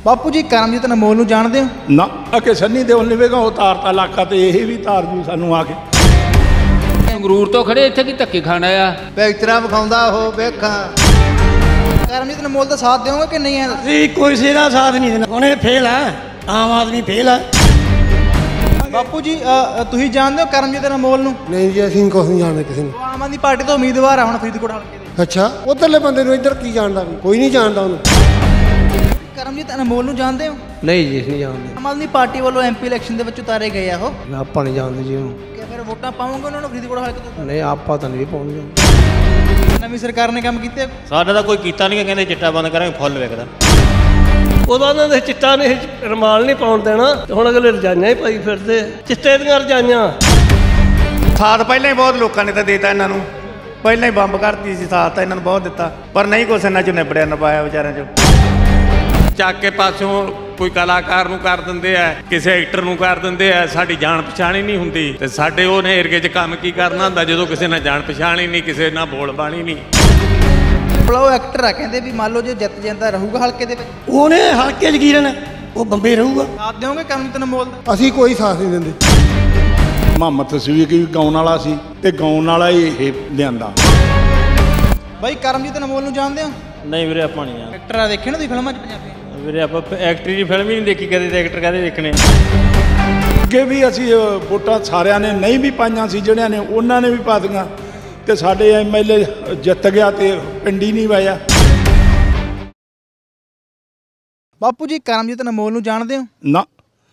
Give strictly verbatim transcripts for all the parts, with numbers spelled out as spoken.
ਬਾਪੂ ਜੀ ਕਰਮਜੀਤ ਅਨਮੋਲ ਨੂੰ ਜਾਣਦੇ ਹੋ? ਨਾ ਅਕੇ ਸੰਨੀ ਦਿਓਲ ਨੇ ਵੇਗਾ ਉਹ ਤਾਰਤਾ ਇਲਾਕਾ ਤੇ ਇਹ ਵੀ ਤਾਰ ਜੂ ਸਾਨੂੰ ਆ ਕੇ। ਸੰਗਰੂਰ ਤੋਂ ਖੜੇ ਇੱਥੇ ਕੀ ਧੱਕੇ ਖਾਣ ਆਇਆ? ਪੈਕਟਰਾ ਵਿਖਾਉਂਦਾ ਉਹ ਵੇਖਾਂ। ਕਰਮਜੀਤ ਅਨਮੋਲ ਦਾ ਸਾਥ ਦਿਓਗੇ ਕਿ ਨਹੀਂ? ਅਸੀਂ ਕੋਈ ਦਾ ਸਾਥ ਨਹੀਂ ਦੇਣਾ, ਉਹਨੇ ਫੇਲ ਆ, ਆਮ ਆਦਮੀ ਫੇਲ ਆ। ਬਾਪੂ ਜੀ ਤੁਸੀਂ ਜਾਣਦੇ ਹੋ ਕਰਮਜੀਤ ਅਨਮੋਲ ਨੂੰ? ਨਹੀਂ ਜੀ, ਅਸੀਂ ਕੁਛ ਨਹੀਂ ਜਾਣਦੇ ਕਿਸੇ ਨੂੰ। ਆਮ ਆਦਮੀ ਪਾਰਟੀ ਤੋਂ ਉਮੀਦਵਾਰ ਆ ਹੁਣ ਫਰੀਦਕੋਟ ਹਲਕੇ ਦੇ। ਅੱਛਾ, ਉਧਰਲੇ ਬੰਦੇ ਨੂੰ ਇੱਧਰ ਕੀ ਜਾਣਦਾ? ਕੋਈ ਨਹੀਂ ਜਾਣਦਾ ਉਹਨੂੰ। ਕਰਮਜੀਤ ਅਨਮੋਲ ਨੂੰ ਜਾਣਦੇ ਹੋ? ਨਹੀਂ ਜੀ, ਨਹੀਂ ਜਾਣਦੇ। ਆਮ ਆਦਮੀ ਪਾਰਟੀ ਵੱਲੋਂ ਐਮਪੀ ਇਲੈਕਸ਼ਨ ਦੇ ਵਿੱਚ ਉਤਾਰੇ ਗਏ ਆ ਉਹ। ਆਪਾਂ ਨਹੀਂ ਜਾਣਦੇ ਜੀ ਉਹਨੂੰ। ਕਿ ਫਿਰ ਵੋਟਾਂ ਪਾਉਂਗੇ ਉਹਨਾਂ ਨੂੰ ਫਰੀਦਕੋਟ ਹਲਕੇ ਤੋਂ? ਨਹੀਂ, ਆਪਾਂ ਤਾਂ ਨਹੀਂ ਪਾਉਂਦੇ। ਨਵੀਂ ਸਰਕਾਰ ਨੇ ਕੰਮ ਕੀਤੇ? ਸਾਡਾ ਤਾਂ ਕੋਈ ਕੀਤਾ ਨਹੀਂ, ਕਹਿੰਦੇ ਚਿੱਟਾ ਬੰਦ ਕਰਾਂਗੇ, ਫੁੱਲ ਵੇਖਦਾ। ਉਦੋਂ ਉਹਨਾਂ ਦੇ ਚਿੱਟਾ ਨੇ ਰਮਾਲ ਨਹੀਂ ਪਾਉਣ ਦੇਣਾ, ਤੇ ਹੁਣ ਅਗਲੇ ਰਜਾਈਆਂ ਹੀ ਪਾਈ ਫਿਰਦੇ, ਚਿੱਟੇ ਦੀਆਂ ਰਜਾਈਆਂ। ਸਾਥ ਪਹਿਲਾਂ ਹੀ ਬਹੁਤ ਲੋਕਾਂ ਨੇ ਤਾਂ ਦੇਤਾ ਇਹਨਾਂ ਨੂੰ, ਪਹਿਲਾਂ ਹੀ ਬੰਬ ਕਰਤੀ ਸੀ, ਸਾਥ ਤਾਂ ਇਹਨਾਂ ਨੂੰ ਬਹੁਤ ਦਿੱਤਾ, ਪਰ ਨਹੀਂ ਕੁਛ ਇਹਨਾਂ 'ਚ ਨਿਬੜਿਆ ਨਾ ਪਾਇਆ ਵਿਚਾਰਿਆਂ 'ਚ। ਚੱਕ ਕੇ ਪਾਸੋਂ ਕੋਈ ਕਲਾਕਾਰ ਨੂੰ ਕਰ ਦਿੰਦੇ ਆ, ਕਿਸੇ ਐਕਟਰ ਨੂੰ ਕਰ ਦਿੰਦੇ ਆ, ਸਾਡੀ ਜਾਣ ਪਛਾਣ ਹੀ ਨਹੀਂ ਹੁੰਦੀ। ਤੇ ਸਾਡੇ ਉਹਨੇ ਏਰੀਏ 'ਚ ਕੰਮ ਕੀ ਕਰਨਾ ਹੁੰਦਾ ਜਦੋਂ ਕਿਸੇ ਨਾਲ ਜਾਣ ਪਛਾਣ ਹੀ ਨਹੀਂ, ਕਿਸੇ ਨਾਲ ਬੋਲ ਬਾਣੀ ਨਹੀਂ। ਉਹ ਐਕਟਰ ਆ, ਕਹਿੰਦੇ ਵੀ ਮੰਨ ਲਓ ਜੇ ਜਿੱਤ ਜਾਂਦਾ ਰਹੂਗਾ ਹਲਕੇ ਦੇ ਵਿੱਚ, ਉਹਨੇ ਹਲਕੇ 'ਚ ਕੀ ਰਹਿਣਾ, ਉਹ ਬੰਬੇ ਰਹੂਗਾ। ਸਾਥ ਦਿਓਗੇ ਕਰਮਜੀਤ ਅਨਮੋਲ ਦਾ? ਅਸੀਂ ਕੋਈ ਸਾਥ ਨਹੀਂ ਦਿੰਦੇ। ਮੁਹੰਮਦ ਤਸਵੀਰ ਵੀ ਗਾਉਣ ਵਾਲਾ ਸੀ ਤੇ ਗਾਉਣ ਵਾਲਾ ਹੀ ਇਹ ਲਿਆਂਦਾ। ਬਾਈ ਕਰਮਜੀਤ ਅਨਮੋਲ ਨੂੰ ਜਾਣਦੇ ਹੋ? ਨਹੀਂ ਵੀਰੇ, ਆਪਾਂ ਨਹੀਂ ਜਾਣਦੇ। ਐਕਟਰ ਆ, ਦੇਖੇ ਨਾ ਤੁਸੀਂ ਫਿਲਮਾਂ 'ਚ ਪੰਜਾਬੀ? ਵੀਰੇ ਆਪਾਂ ਐਕਟਰ ਦੀ ਫਿਲਮ ਹੀ ਨਹੀਂ ਦੇਖੀ ਕਦੇ, ਤੇ ਐਕਟਰ ਕਾਹਦੇ ਦੇਖਣੇ। ਅੱਗੇ ਵੀ ਅਸੀਂ ਵੋਟਾਂ ਸਾਰਿਆਂ ਨੇ ਨਹੀਂ ਵੀ ਪਾਈਆਂ ਸੀ, ਜਿਹੜਿਆਂ ਨੇ ਉਹਨਾਂ ਨੇ ਵੀ ਪਾ ਦਿੱਤੀਆਂ, ਤੇ ਸਾਡੇ ਐਮ ਐਲ ਏ ਜਿੱਤ ਗਿਆ ਤੇ ਪਿੰਡੀ ਨਹੀਂ ਵਾਇਆ। ਬਾਪੂ ਜੀ ਕਰਮਜੀਤ ਅਨਮੋਲ ਨੂੰ ਜਾਣਦੇ ਹੋ? ਨਾ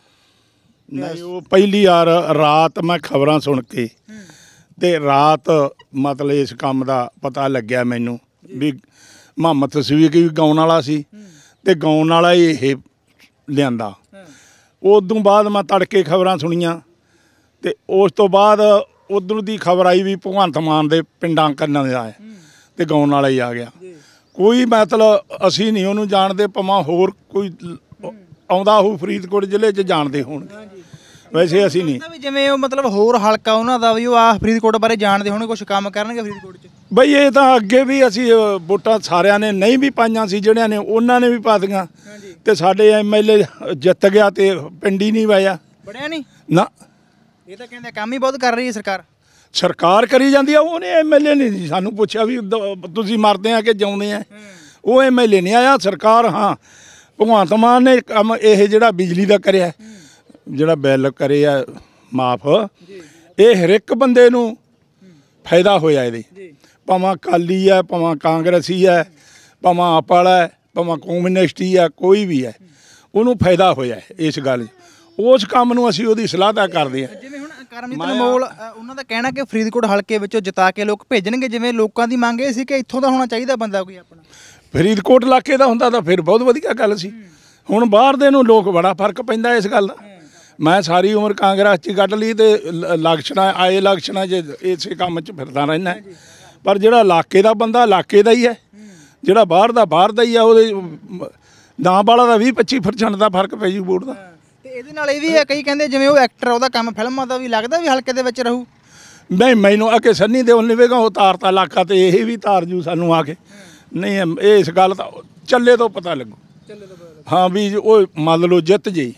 ਨਹੀਂ, ਉਹ ਪਹਿਲੀ ਵਾਰ ਰਾਤ ਮੈਂ ਖਬਰਾਂ ਸੁਣ ਕੇ ਤੇ ਰਾਤ ਮਤਲਬ ਇਸ ਕੰਮ ਦਾ ਪਤਾ ਲੱਗਿਆ ਮੈਨੂੰ ਵੀ ਮੁਹੰਮਦ ਤਸਵੀਰ ਵੀ ਗਾਉਣ ਵਾਲਾ ਸੀ ਤੇ ਗਾਉਣ ਵਾਲਾ ਹੀ ਇਹ ਲਿਆਂਦਾ। ਉਦੋਂ ਬਾਅਦ ਮੈਂ ਤੜਕੇ ਖਬਰਾਂ ਸੁਣੀਆਂ ਤੇ ਉਸ ਤੋਂ ਬਾਅਦ ਉਧਰ ਦੀ ਖਬਰ ਆਈ ਵੀ ਭਗਵੰਤ ਮਾਨ ਦੇ ਪਿੰਡਾਂ ਕੰਨਾਂ ਦਾ ਹੈ ਤੇ ਗਾਉਣ ਵਾਲਾ ਹੀ ਆ ਗਿਆ। ਕੋਈ ਮਤਲਬ ਅਸੀਂ ਨਹੀਂ ਉਹਨੂੰ ਜਾਣਦੇ, ਭਾਵੇਂ ਹੋਰ ਕੋਈ ਆਉਂਦਾ ਹੋਊ ਫਰੀਦਕੋਟ ਜ਼ਿਲ੍ਹੇ 'ਚ ਜਾਣਦੇ ਹੋਣਗੇ, ਵੈਸੇ ਅਸੀਂ ਨਹੀਂ। ਜਿਵੇਂ ਉਹ ਮਤਲਬ ਹੋਰ ਹਲਕਾ ਉਹਨਾਂ ਦਾ ਵੀ ਉਹ ਆ ਫਰੀਦਕੋਟ ਬਾਰੇ ਜਾਣਦੇ ਹੋਣੇ, ਕੁਝ ਕੰਮ ਕਰਨਗੇ ਫਰੀਦਕੋਟ 'ਚ? ਬਈ ਇਹ ਤਾਂ ਅੱਗੇ ਵੀ ਅਸੀਂ ਵੋਟਾਂ ਸਾਰਿਆਂ ਨੇ ਨਹੀਂ ਵੀ ਪਾਈਆਂ ਸੀ, ਜਿਹੜਿਆਂ ਨੇ ਉਹਨਾਂ ਨੇ ਵੀ ਪਾ ਦਿੱਤੀਆਂ, ਤੇ ਸਾਡੇ ਐਮ ਐਲ ਏ ਜਿੱਤ ਗਿਆ ਤੇ ਪਿੰਡੀ ਨਹੀਂ ਵਾਇਆ। ਬੜਿਆ ਨਹੀਂ ਨਾ, ਇਹ ਤਾਂ ਕਹਿੰਦੇ ਕੰਮ ਹੀ ਬਹੁਤ ਕਰ ਰਹੀ ਹੈ ਸਰਕਾਰ। ਸਰਕਾਰ ਕਰੀ ਜਾਂਦੀ ਆ, ਉਹਨੇ ਐਮ ਐਲ ਏ ਨਹੀਂ ਸਾਨੂੰ ਪੁੱਛਿਆ ਵੀ ਤੁਸੀਂ ਮਰਦੇ ਆ ਕਿ ਜਿਉਂਦੇ ਆ। ਉਹ ਐਮ ਐਲ ਏ ਨਹੀਂ ਆਇਆ, ਸਰਕਾਰ। ਹਾਂ, ਭਗਵੰਤ ਮਾਨ ਨੇ ਕੰਮ ਇਹ ਜਿਹੜਾ ਬਿਜਲੀ ਦਾ ਕਰਿਆ, ਜਿਹੜਾ ਬਿੱਲ ਕਰੇ ਆ ਮਾਫ, ਇਹ ਹਰ ਇੱਕ ਬੰਦੇ ਨੂੰ ਫਾਇਦਾ ਹੋਇਆ ਇਹਦੇ, ਭਾਵੇਂ ਅਕਾਲੀ ਹੈ, ਭਾਵੇਂ ਕਾਂਗਰਸੀ ਹੈ, ਭਾਵੇਂ ਆਪ ਵਾਲਾ ਹੈ, ਭਾਵੇਂ ਕਮਿਊਨਿਸਟੀ ਹੈ, ਕੋਈ ਵੀ ਹੈ, ਉਹਨੂੰ ਫਾਇਦਾ ਹੋਇਆ ਇਸ ਗੱਲ। ਉਸ ਕੰਮ ਨੂੰ ਅਸੀਂ ਉਹਦੀ ਸਲਾਹਤਾ ਕਰਦੇ ਹਾਂ। ਜਿਵੇਂ ਹੁਣ ਕਰਮਜੀਤ ਅਨਮੋਲ, ਉਹਨਾਂ ਦਾ ਕਹਿਣਾ ਕਿ ਫਰੀਦਕੋਟ ਹਲਕੇ ਵਿੱਚੋਂ ਜਿਤਾ ਕੇ ਲੋਕ ਭੇਜਣਗੇ, ਜਿਵੇਂ ਲੋਕਾਂ ਦੀ ਮੰਗ ਇਹ ਸੀ ਕਿ ਇੱਥੋਂ ਦਾ ਹੋਣਾ ਚਾਹੀਦਾ ਬੰਦਾ ਕੋਈ ਆਪਣਾ। ਫਰੀਦਕੋਟ ਇਲਾਕੇ ਦਾ ਹੁੰਦਾ ਤਾਂ ਫਿਰ ਬਹੁਤ ਵਧੀਆ ਗੱਲ ਸੀ। ਹੁਣ ਬਾਹਰ ਦੇ ਨੂੰ ਲੋਕ ਬੜਾ ਫਰਕ ਪੈਂਦਾ ਇਸ ਗੱਲ ਦਾ। ਮੈਂ ਸਾਰੀ ਉਮਰ ਕਾਂਗਰਸ 'ਚ ਕੱਢ ਲਈ ਤੇ ਇਲੈਕਸ਼ਨਾਂ ਆਏ ਇਲੈਕਸ਼ਨਾਂ 'ਚ ਇਸੇ ਕੰਮ 'ਚ ਫਿਰਦਾ ਰਹਿੰਦਾ, ਪਰ ਜਿਹੜਾ ਇਲਾਕੇ ਦਾ ਬੰਦਾ ਇਲਾਕੇ ਦਾ ਹੀ ਹੈ, ਜਿਹੜਾ ਬਾਹਰ ਦਾ ਬਾਹਰ ਦਾ ਹੀ ਆ। ਉਹਦੇ ਨਾਂ ਵਾਲਾ ਦਾ ਵੀਹ ਪੱਚੀ ਪਰਸੈਂਟ ਦਾ ਫਰਕ ਪੈ ਜੂ ਵੋਟ ਦਾ। ਤੇ ਇਹਦੇ ਨਾਲ ਇਹ ਵੀ ਹੈ, ਕਈ ਕਹਿੰਦੇ ਜਿਵੇਂ ਉਹ ਐਕਟਰ, ਉਹਦਾ ਕੰਮ ਫਿਲਮਾਂ ਦਾ ਵੀ, ਲੱਗਦਾ ਵੀ ਹਲਕੇ ਦੇ ਵਿੱਚ ਰਹੂ। ਨਹੀਂ, ਮੈਨੂੰ ਆ ਕੇ ਸੰਨੀ ਦਿਓਲ ਨੇ ਵੇਗਾ ਉਹ ਤਾਰਤਾ ਇਲਾਕਾ ਤੇ ਇਹ ਵੀ ਤਾਰ ਜੂ ਸਾਨੂੰ ਆ ਕੇ। ਨਹੀਂ, ਇਸ ਗੱਲ ਤਾਂ ਚੱਲੇ ਤੋਂ ਪਤਾ ਲੱਗੂ। ਹਾਂ ਵੀ ਉਹ ਮੰਨ ਲਓ ਜਿੱਤ ਜੇ,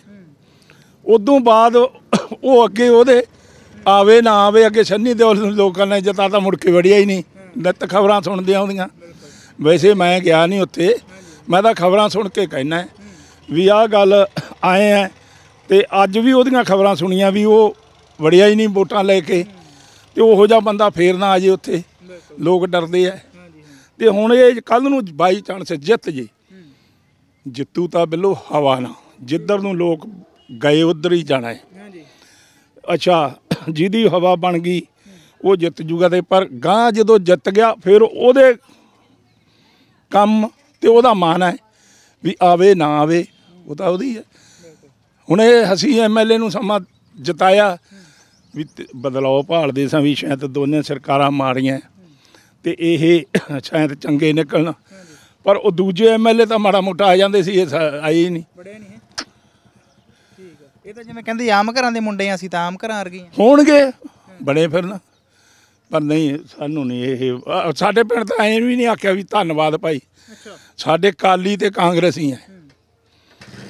ਉਦੋਂ ਬਾਅਦ ਉਹ ਅੱਗੇ ਉਹਦੇ ਆਵੇ ਨਾ ਆਵੇ, ਅੱਗੇ ਸੰਨੀ ਦਿਓਲ ਨੂੰ ਲੋਕਾਂ ਨੇ ਜਿੱਤਾ ਤਾਂ ਮੁੜ ਕੇ ਵੜਿਆ ਹੀ ਨਹੀਂ। ਨਿੱਤ ਖਬਰਾਂ ਸੁਣਦੇ ਆਉਂਦੀਆਂ। ਵੈਸੇ ਮੈਂ ਗਿਆ ਨਹੀਂ ਉੱਥੇ, ਮੈਂ ਤਾਂ ਖਬਰਾਂ ਸੁਣ ਕੇ ਕਹਿਣਾ ਵੀ ਆਹ ਗੱਲ ਆਏ ਹੈ, ਤੇ ਅੱਜ ਵੀ ਉਹਦੀਆਂ ਖਬਰਾਂ ਸੁਣੀਆਂ ਵੀ ਉਹ ਵੜਿਆ ਹੀ ਨਹੀਂ ਵੋਟਾਂ ਲੈ ਕੇ, ਤੇ ਉਹੋ ਜਿਹਾ ਬੰਦਾ ਫੇਰ ਨਾ ਆ ਜੇ ਉੱਥੇ, ਲੋਕ ਡਰਦੇ ਆ। ਤੇ ਹੁਣ ਇਹ ਕੱਲ੍ਹ ਨੂੰ ਬਾਈ ਚਾਂਸ ਜਿੱਤ ਜੇ, ਜਿੱਤੂ ਤਾਂ ਬਿੱਲੋ ਹਵਾ ਨਾ, ਜਿੱਧਰ ਨੂੰ ਲੋਕ ਗਏ ਉੱਧਰ ਹੀ ਜਾਣਾ ਹੈ। ਅੱਛਾ, ਜਿਹਦੀ ਹਵਾ ਬਣ ਗਈ ਉਹ ਜਿੱਤ ਜੂਗਾ, ਤੇ ਪਰ ਗਾਂ ਜਦੋਂ ਜਿੱਤ ਗਿਆ ਫਿਰ ਉਹਦੇ ਕੰਮ ਤੇ ਉਹਦਾ ਮਾਣ ਹੈ ਵੀ ਆਵੇ ਨਾ ਆਵੇ, ਉਹ ਤਾਂ ਉਹਦੀ ਹੈ। ਹੁਣ ਇਹ ਅਸੀਂ ਐਮ ਐਲ ਏ ਨੂੰ ਸਮਾਂ ਜਿਤਾਇਆ ਵੀ ਬਦਲਾਓ ਭਾਲਦੇ ਸਾਂ ਵੀ ਸ਼ਾਇਦ ਦੋਨੇ ਸਰਕਾਰਾਂ ਮਾੜੀਆਂ ਤੇ ਇਹ ਸ਼ਾਇਦ ਚੰਗੇ ਨਿਕਲਣ, ਪਰ ਉਹ ਦੂਜੇ ਐਮ ਐਲ ਏ ਤਾਂ ਮਾੜਾ ਮੋਟਾ ਆ ਜਾਂਦੇ ਸੀ, ਇਹ ਆਏ ਹੀ ਨਹੀਂ। ਇਹ ਤਾਂ ਜਿਵੇਂ ਕਹਿੰਦੇ ਆਮ ਘਰਾਂ ਦੇ ਮੁੰਡੇ ਆ, ਅਸੀਂ ਤਾਂ ਆਮ ਘਰਾਂ ਵਰਗੇ ਹੋਣਗੇ ਬਣੇ ਫਿਰਨ, ਪਰ ਨਹੀਂ ਸਾਨੂੰ ਨਹੀਂ ਇਹ। ਸਾਡੇ ਪਿੰਡ ਤਾਂ ਐਂ ਵੀ ਨਹੀਂ ਆਖਿਆ ਵੀ ਧੰਨਵਾਦ ਭਾਈ, ਸਾਡੇ ਕਾਲੀ ਤੇ ਕਾਂਗਰਸੀ ਹੈ।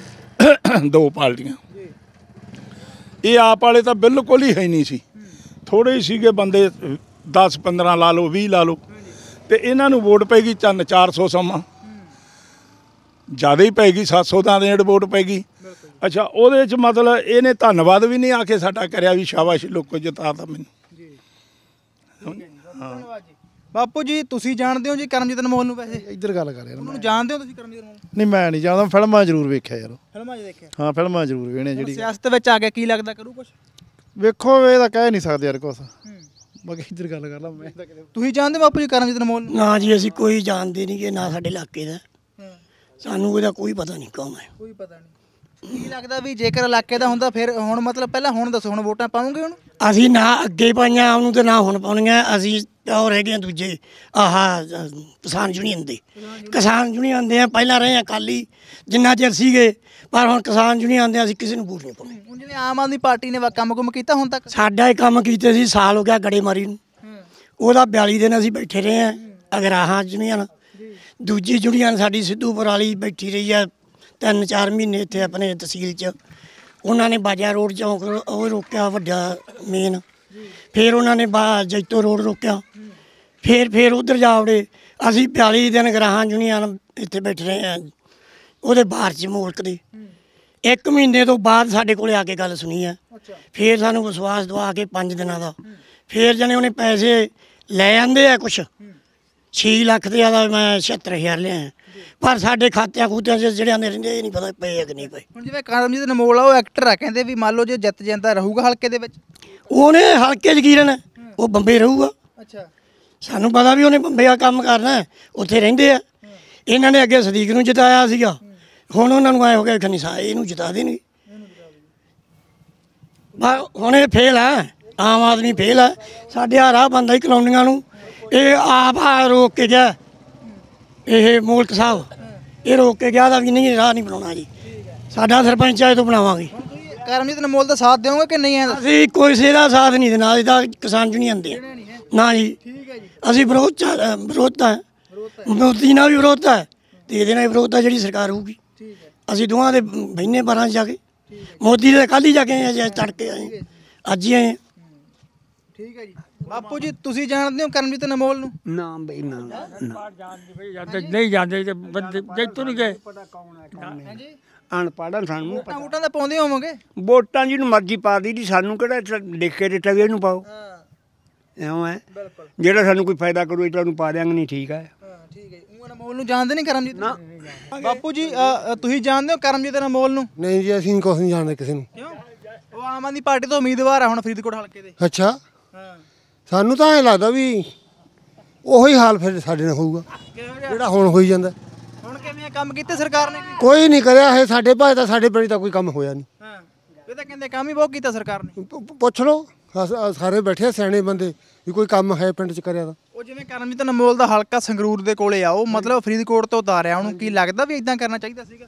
ਦੋ ਪਾਰਟੀਆਂ। ਇਹ ਆਪ ਵਾਲੇ ਤਾਂ ਬਿਲਕੁਲ ਹੀ ਹੈ ਨਹੀਂ ਸੀ, ਥੋੜੇ ਹੀ ਸੀਗੇ ਬੰਦੇ, ਦਸ ਪੰਦਰਾਂ ਲਾ ਲਓ, ਵੀਹ ਲਾ ਲਓ, ਤੇ ਇਹਨਾਂ ਨੂੰ ਵੋਟ ਪੈ ਗਈ ਚੰਨ ਚਾਰ ਸੌ ਸਮਾਂ ਜ਼ਿਆਦਾ ਹੀ ਪੈ ਗਈ, ਸੱਤ ਸੌ ਦਾ ਨੇੜ ਵੋਟ ਪੈ ਗਈ। ਅੱਛਾ, ਉਹਦੇ 'ਚ ਮਤਲਬ ਇਹਨੇ ਧੰਨਵਾਦ ਵੀ ਨਹੀਂ ਆ ਕੇ ਸਾਡਾ ਕਰਿਆ ਵੀ ਸ਼ਾਬਾਸ਼ ਲੋਕੋ ਜਿਤਾਤਾ ਮੈਨੂੰ। ਧੰਨਵਾਦ ਜੀ। ਬਾਪੂ ਜੀ ਤੁਸੀਂ ਜਾਣਦੇ ਹੋ ਜੀ ਕਰਮਜੀਤ ਅਨਮੋਲ ਨੂੰ? ਵੈਸੇ ਇੱਧਰ ਗੱਲ ਕਰ ਯਾਰ। ਉਹਨੂੰ ਜਾਣਦੇ ਹੋ ਤੁਸੀਂ ਕਰਮਜੀਤ ਅਨਮੋਲ? ਨਹੀਂ ਮੈਂ ਨਹੀਂ ਜਾਣਦਾ, ਫਿਲਮਾਂ ਜ਼ਰੂਰ ਵੇਖਿਆ ਯਾਰ। ਫਿਲਮਾਂ 'ਚ ਦੇਖਿਆ? ਹਾਂ ਫਿਲਮਾਂ ਜ਼ਰੂਰ ਵੇਖਣੇ। ਜਿਹੜੀ ਸਿਆਸਤ ਵਿੱਚ ਆ ਗਿਆ ਕੀ ਲੱਗਦਾ ਕਰੂ ਕੁਛ? ਵੇਖੋ ਇਹ ਤਾਂ ਕਹਿ ਨਹੀਂ ਸਕਦੇ ਯਾਰ ਕੁਛ, ਬਾਕੀ ਇੱਧਰ ਗੱਲ ਕਰ ਲਾ। ਮੈਂ ਤਾਂ ਤੁਸੀਂ ਜਾਣਦੇ ਬਾਪੂ ਜੀ ਕਰਮਜੀਤ ਅਨਮੋਲ ਨੂੰ? ਨਾ ਜੀ ਅਸੀਂ ਕੋਈ ਜਾਣਦੇ ਨਹੀਂ ਕਿ ਨਾ ਸਾਡੇ ਇਲਾਕੇ ਦਾ, ਸਾਨੂੰ ਇਹਦਾ ਕੋਈ ਪਤਾ ਨਹੀਂ ਕੌਣ ਹੈ। ਕੋਈ ਪਤਾ ਨਹੀਂ। ਕੀ ਲੱਗਦਾ ਵੀ ਜੇਕਰ ਇਲਾਕੇ ਦਾ ਹੁੰਦਾ ਫਿਰ ਹੁਣ ਮਤਲਬ ਪਹਿਲਾਂ ਹੁਣ ਦੱਸੋ, ਹੁਣ ਵੋਟਾਂ ਪਾਉਂਗੇ ਉਹਨੂੰ? ਅਸੀਂ ਨਾ ਅੱਗੇ ਪਾਈਆਂ ਉਹਨੂੰ ਤੇ ਨਾ ਹੁਣ ਪਾਉਣੀਆਂ। ਅਸੀਂ ਉਹ ਰਹਿ ਗਏ ਦੂਜੇ ਆਹ ਕਿਸਾਨ ਯੂਨੀਅਨ ਦੇ। ਕਿਸਾਨ ਯੂਨੀਅਨ ਦੇ ਪਹਿਲਾਂ ਰਹੇ ਆ ਅਕਾਲੀ ਜਿੰਨਾ ਚਿਰ ਸੀਗੇ, ਪਰ ਹੁਣ ਕਿਸਾਨ ਯੂਨੀਅਨ ਦੇ ਅਸੀਂ ਕਿਸੇ ਨੂੰ ਵੋਟ ਨਹੀਂ ਪਾਉਣੀ। ਹੁਣ ਜਿਵੇਂ ਆਮ ਆਦਮੀ ਪਾਰਟੀ ਨੇ ਕੰਮ ਕੁਮ ਕੀਤਾ ਹੁਣ ਤੱਕ? ਸਾਡਾ ਇਹ ਕੰਮ ਕੀਤੇ ਸੀ, ਸਾਲ ਹੋ ਗਿਆ ਗੜੇਮਾਰੀ ਨੂੰ, ਉਹਦਾ ਬਿਆਲੀ ਦਿਨ ਅਸੀਂ ਬੈਠੇ ਰਹੇ ਹਾਂ। ਅਗਰਾਹਾਂ ਯੂਨੀਅਨ, ਦੂਜੀ ਯੂਨੀਅਨ ਸਾਡੀ ਸਿੱਧੂਪੁਰ ਵਾਲੀ ਬੈਠੀ ਰਹੀ ਆ ਤਿੰਨ ਚਾਰ ਮਹੀਨੇ ਇੱਥੇ ਆਪਣੇ ਤਹਿਸੀਲ 'ਚ। ਉਹਨਾਂ ਨੇ ਬਾਜਾ ਰੋਡ ਚੌਂਕ ਉਹ ਰੋਕਿਆ ਵੱਡਾ ਮੇਨ, ਫਿਰ ਉਹਨਾਂ ਨੇ ਬਾ ਜੈਤੋ ਰੋਡ ਰੋਕਿਆ, ਫਿਰ ਫਿਰ ਉੱਧਰ ਜਾ ਵੜੇ। ਅਸੀਂ ਬਿਆਲੀ ਦਿਨ ਗਰਾਹਾਂ ਯੂਨੀਅਨ ਇੱਥੇ ਬੈਠੇ ਰਹੇ ਹਾਂ ਉਹਦੇ ਬਾਹਰ 'ਚ ਮੁਲਕ ਦੇ। ਇੱਕ ਮਹੀਨੇ ਤੋਂ ਬਾਅਦ ਸਾਡੇ ਕੋਲੇ ਆ ਕੇ ਗੱਲ ਸੁਣੀ ਹੈ, ਫਿਰ ਸਾਨੂੰ ਵਿਸ਼ਵਾਸ ਦਵਾ ਕੇ ਪੰਜ ਦਿਨਾਂ ਦਾ, ਫਿਰ ਜਾਣੇ ਉਹਨੇ ਪੈਸੇ ਲੈ ਆਂਦੇ ਆ ਕੁਛ ਛੇ ਲੱਖ ਦੇ ਆਦਾ ਮੈਂ ਛਿਹੱਤਰ ਹਜ਼ਾਰ ਲਿਆ, ਪਰ ਸਾਡੇ ਖਾਤਿਆਂ ਖੂਤਿਆਂ 'ਚ ਜਿਹੜਿਆਂ ਦੇ ਰਹਿੰਦੇ ਇਹ ਨਹੀਂ ਪਤਾ ਪਏ ਕਿ ਨਹੀਂ ਪਏ। ਹੁਣ ਜਿਵੇਂ ਕਰਮਜੀਤ ਅਨਮੋਲ ਆ ਉਹ ਐਕਟਰ ਆ, ਕਹਿੰਦੇ ਵੀ ਮੰਨ ਲਓ ਜੇ ਜਿੱਤ ਜਾਂਦਾ ਰਹੂਗਾ ਹਲਕੇ ਦੇ ਵਿੱਚ? ਉਹਨੇ ਹਲਕੇ 'ਚ ਕੀ ਰਹਿਣਾ, ਉਹ ਬੰਬੇ ਰਹੂਗਾ। ਅੱਛਾ, ਸਾਨੂੰ ਪਤਾ ਵੀ ਉਹਨੇ ਬੰਬੇ ਆ ਕੰਮ ਕਰਨਾ, ਉੱਥੇ ਰਹਿੰਦੇ ਆ। ਇਹਨਾਂ ਨੇ ਅੱਗੇ ਸਦੀਕ ਨੂੰ ਜਿਤਾਇਆ ਸੀਗਾ, ਹੁਣ ਉਹਨਾਂ ਨੂੰ ਆਏ ਹੋ ਗਿਆ ਖਨੀ ਸਾ ਇਹਨੂੰ ਜਿਤਾ ਦੇਣਗੇ। ਹੁਣ ਇਹ ਫੇਲ ਆ, ਆਮ ਆਦਮੀ ਫੇਲ ਆ। ਸਾਡੇ ਆ ਰਾਹ ਬੰਦਾ ਹੀ ਕਲੋਨੀਆਂ ਨੂੰ ਇਹ ਆਪ ਆ ਰੋਕ ਕੇ ਗਿਆ, ਇਹ ਮੋਲਕ ਸਾਹਿਬ ਇਹ ਰੋਕ ਕੇ ਗਿਆ ਦਾ ਵੀ ਨਹੀਂ ਰਾਹ ਨਹੀਂ ਬਣਾਉਣਾ ਜੀ, ਸਾਡਾ ਸਰਪੰਚ ਆਏ ਤੋਂ ਬਣਾਵਾਂਗੇ। ਕਰਮਜੀਤ ਅਨਮੋਲ ਦਾ ਸਾਥ ਦਿਓਗੇ ਕਿ ਨਹੀਂ? ਅਸੀਂ ਕਿਸੇ ਦਾ ਸਾਥ ਨਹੀਂ ਦੇਣਾ, ਇਹਦਾ ਕਿਸਾਨ ਯੂਨੀਅਨ ਦੇ ਨਾ ਜੀ। ਅਸੀਂ ਵਿਰੋਧ ਚ ਵਿਰੋਧ ਹੈ, ਮੋਦੀ ਨਾਲ ਵੀ ਵਿਰੋਧ ਹੈ ਤੇ ਇਹਦੇ ਨਾਲ ਵੀ ਵਿਰੋਧ ਹੈ ਜਿਹੜੀ ਸਰਕਾਰ ਹੋਊਗੀ। ਅਸੀਂ ਦੋਵਾਂ ਦੇ ਬਹਿਨੇ ਬਾਰਾਂ ਜਾ ਕੇ, ਮੋਦੀ ਦੇ ਕੱਲ੍ਹ ਹੀ ਜਾ ਕੇ ਆਏ, ਤੜਕੇ ਆਏ, ਅੱਜ ਹੀ ਆਏ। ਠੀਕ ਹੈ ਜੀ। ਬਾਪੂ ਜੀ ਤੁਸੀਂ ਜਾਣਦੇ ਹੋ ਕਰਮਜੀਤ ਅਨਮੋਲ ਨੂੰ? ਨਾ ਬਈ ਨਾ ਨਹੀਂ ਜਾਂਦੇ ਜੈਤੋਂ ਨਹੀਂ ਗਏ, ਅਨਪੜ੍ਹ ਸਾਨੂੰ ਵੋਟਾਂ ਵੋਟਾਂ ਤਾਂ ਪਾਉਂਦੇ ਹੋਵੋਗੇ? ਵੋਟਾਂ ਜਿਹਨੂੰ ਮਰਜ਼ੀ ਪਾ ਦੀ ਜੀ, ਸਾਨੂੰ ਕਿਹੜਾ ਲਿਖ ਕੇ ਦਿੱਤਾ ਵੀ ਇਹਨੂੰ ਪਾਓ, ਇਉਂ ਹੈ ਜਿਹੜਾ ਸਾਨੂੰ ਕੋਈ ਫਾਇਦਾ ਕਰੂ ਇਹ ਤੁਹਾਨੂੰ ਪਾ ਦਿਆਂਗੇ। ਨਹੀਂ ਠੀਕ ਹੈ। ਠੀਕ ਹੈ। ਉਹ ਅਨਮੋਲ ਨੂੰ ਜਾਣਦੇ ਨਹੀਂ ਕਰਮਜੀਤ? ਨਾ। ਬਾਪੂ ਜੀ ਤੁਸੀਂ ਜਾਣਦੇ ਹੋ ਕਰਮਜੀਤ ਅਨਮੋਲ ਨੂੰ? ਨਹੀਂ ਜੀ ਅਸੀਂ ਕੁਛ ਨਹੀਂ ਜਾਣਦੇ ਕਿਸੇ ਨੂੰ। ਕਿਉਂ? ਉਹ ਆਮ ਆਦਮੀ ਪਾਰਟੀ ਤੋਂ ਉਮੀਦਵਾਰ ਆ ਹੁਣ ਫਰੀਦਕੋਟ ਹਲਕੇ ਦੇ। ਅੱਛਾ, ਸਾਨੂੰ ਤਾਂ ਐਂ ਲੱਗਦਾ ਵੀ ਉਹੀ ਹਾਲ ਫਿਰ ਸਾਡੇ ਨਾਲ ਹੋਊਗਾ ਜਿਹੜਾ ਹੁਣ ਹੋਈ ਜਾਂਦਾ। ਹੁਣ ਕਿਵੇਂ ਕੰਮ ਕੀਤੇ ਸਰਕਾਰ ਨੇ? ਕੋਈ ਨਹੀਂ ਕਰਿਆ ਇਹ ਸਾਡੇ ਭਾਈ ਤਾਂ, ਸਾਡੇ ਪਿੰਡ ਦਾ ਕੋਈ ਕੰਮ ਹੋਇਆ ਨਹੀਂ। ਹਾਂ, ਇਹ ਤਾਂ ਕਹਿੰਦੇ ਕੰਮ ਹੀ ਬਹੁਤ ਕੀਤਾ ਸਰਕਾਰ ਨੇ। ਪੁੱਛ ਲਓ, ਸਾਰੇ ਬੈਠੇ ਸਿਆਣੇ ਬੰਦੇ ਵੀ ਕੋਈ ਕੰਮ ਹੈ ਪਿੰਡ 'ਚ ਕਰਿਆ ਤਾਂ। ਉਹ ਜਿਵੇਂ ਕਰਮਜੀਤ ਅਨਮੋਲ ਦਾ ਹਲਕਾ ਸੰਗਰੂਰ ਦੇ ਕੋਲੇ ਆ, ਉਹ ਮਤਲਬ ਫਰੀਦਕੋਟ ਤੋਂ ਉਤਾਰਿਆ, ਉਹਨੂੰ ਕੀ ਲੱਗਦਾ ਵੀ ਇਦਾਂ ਕਰਨਾ ਚਾਹੀਦਾ ਸੀਗਾ?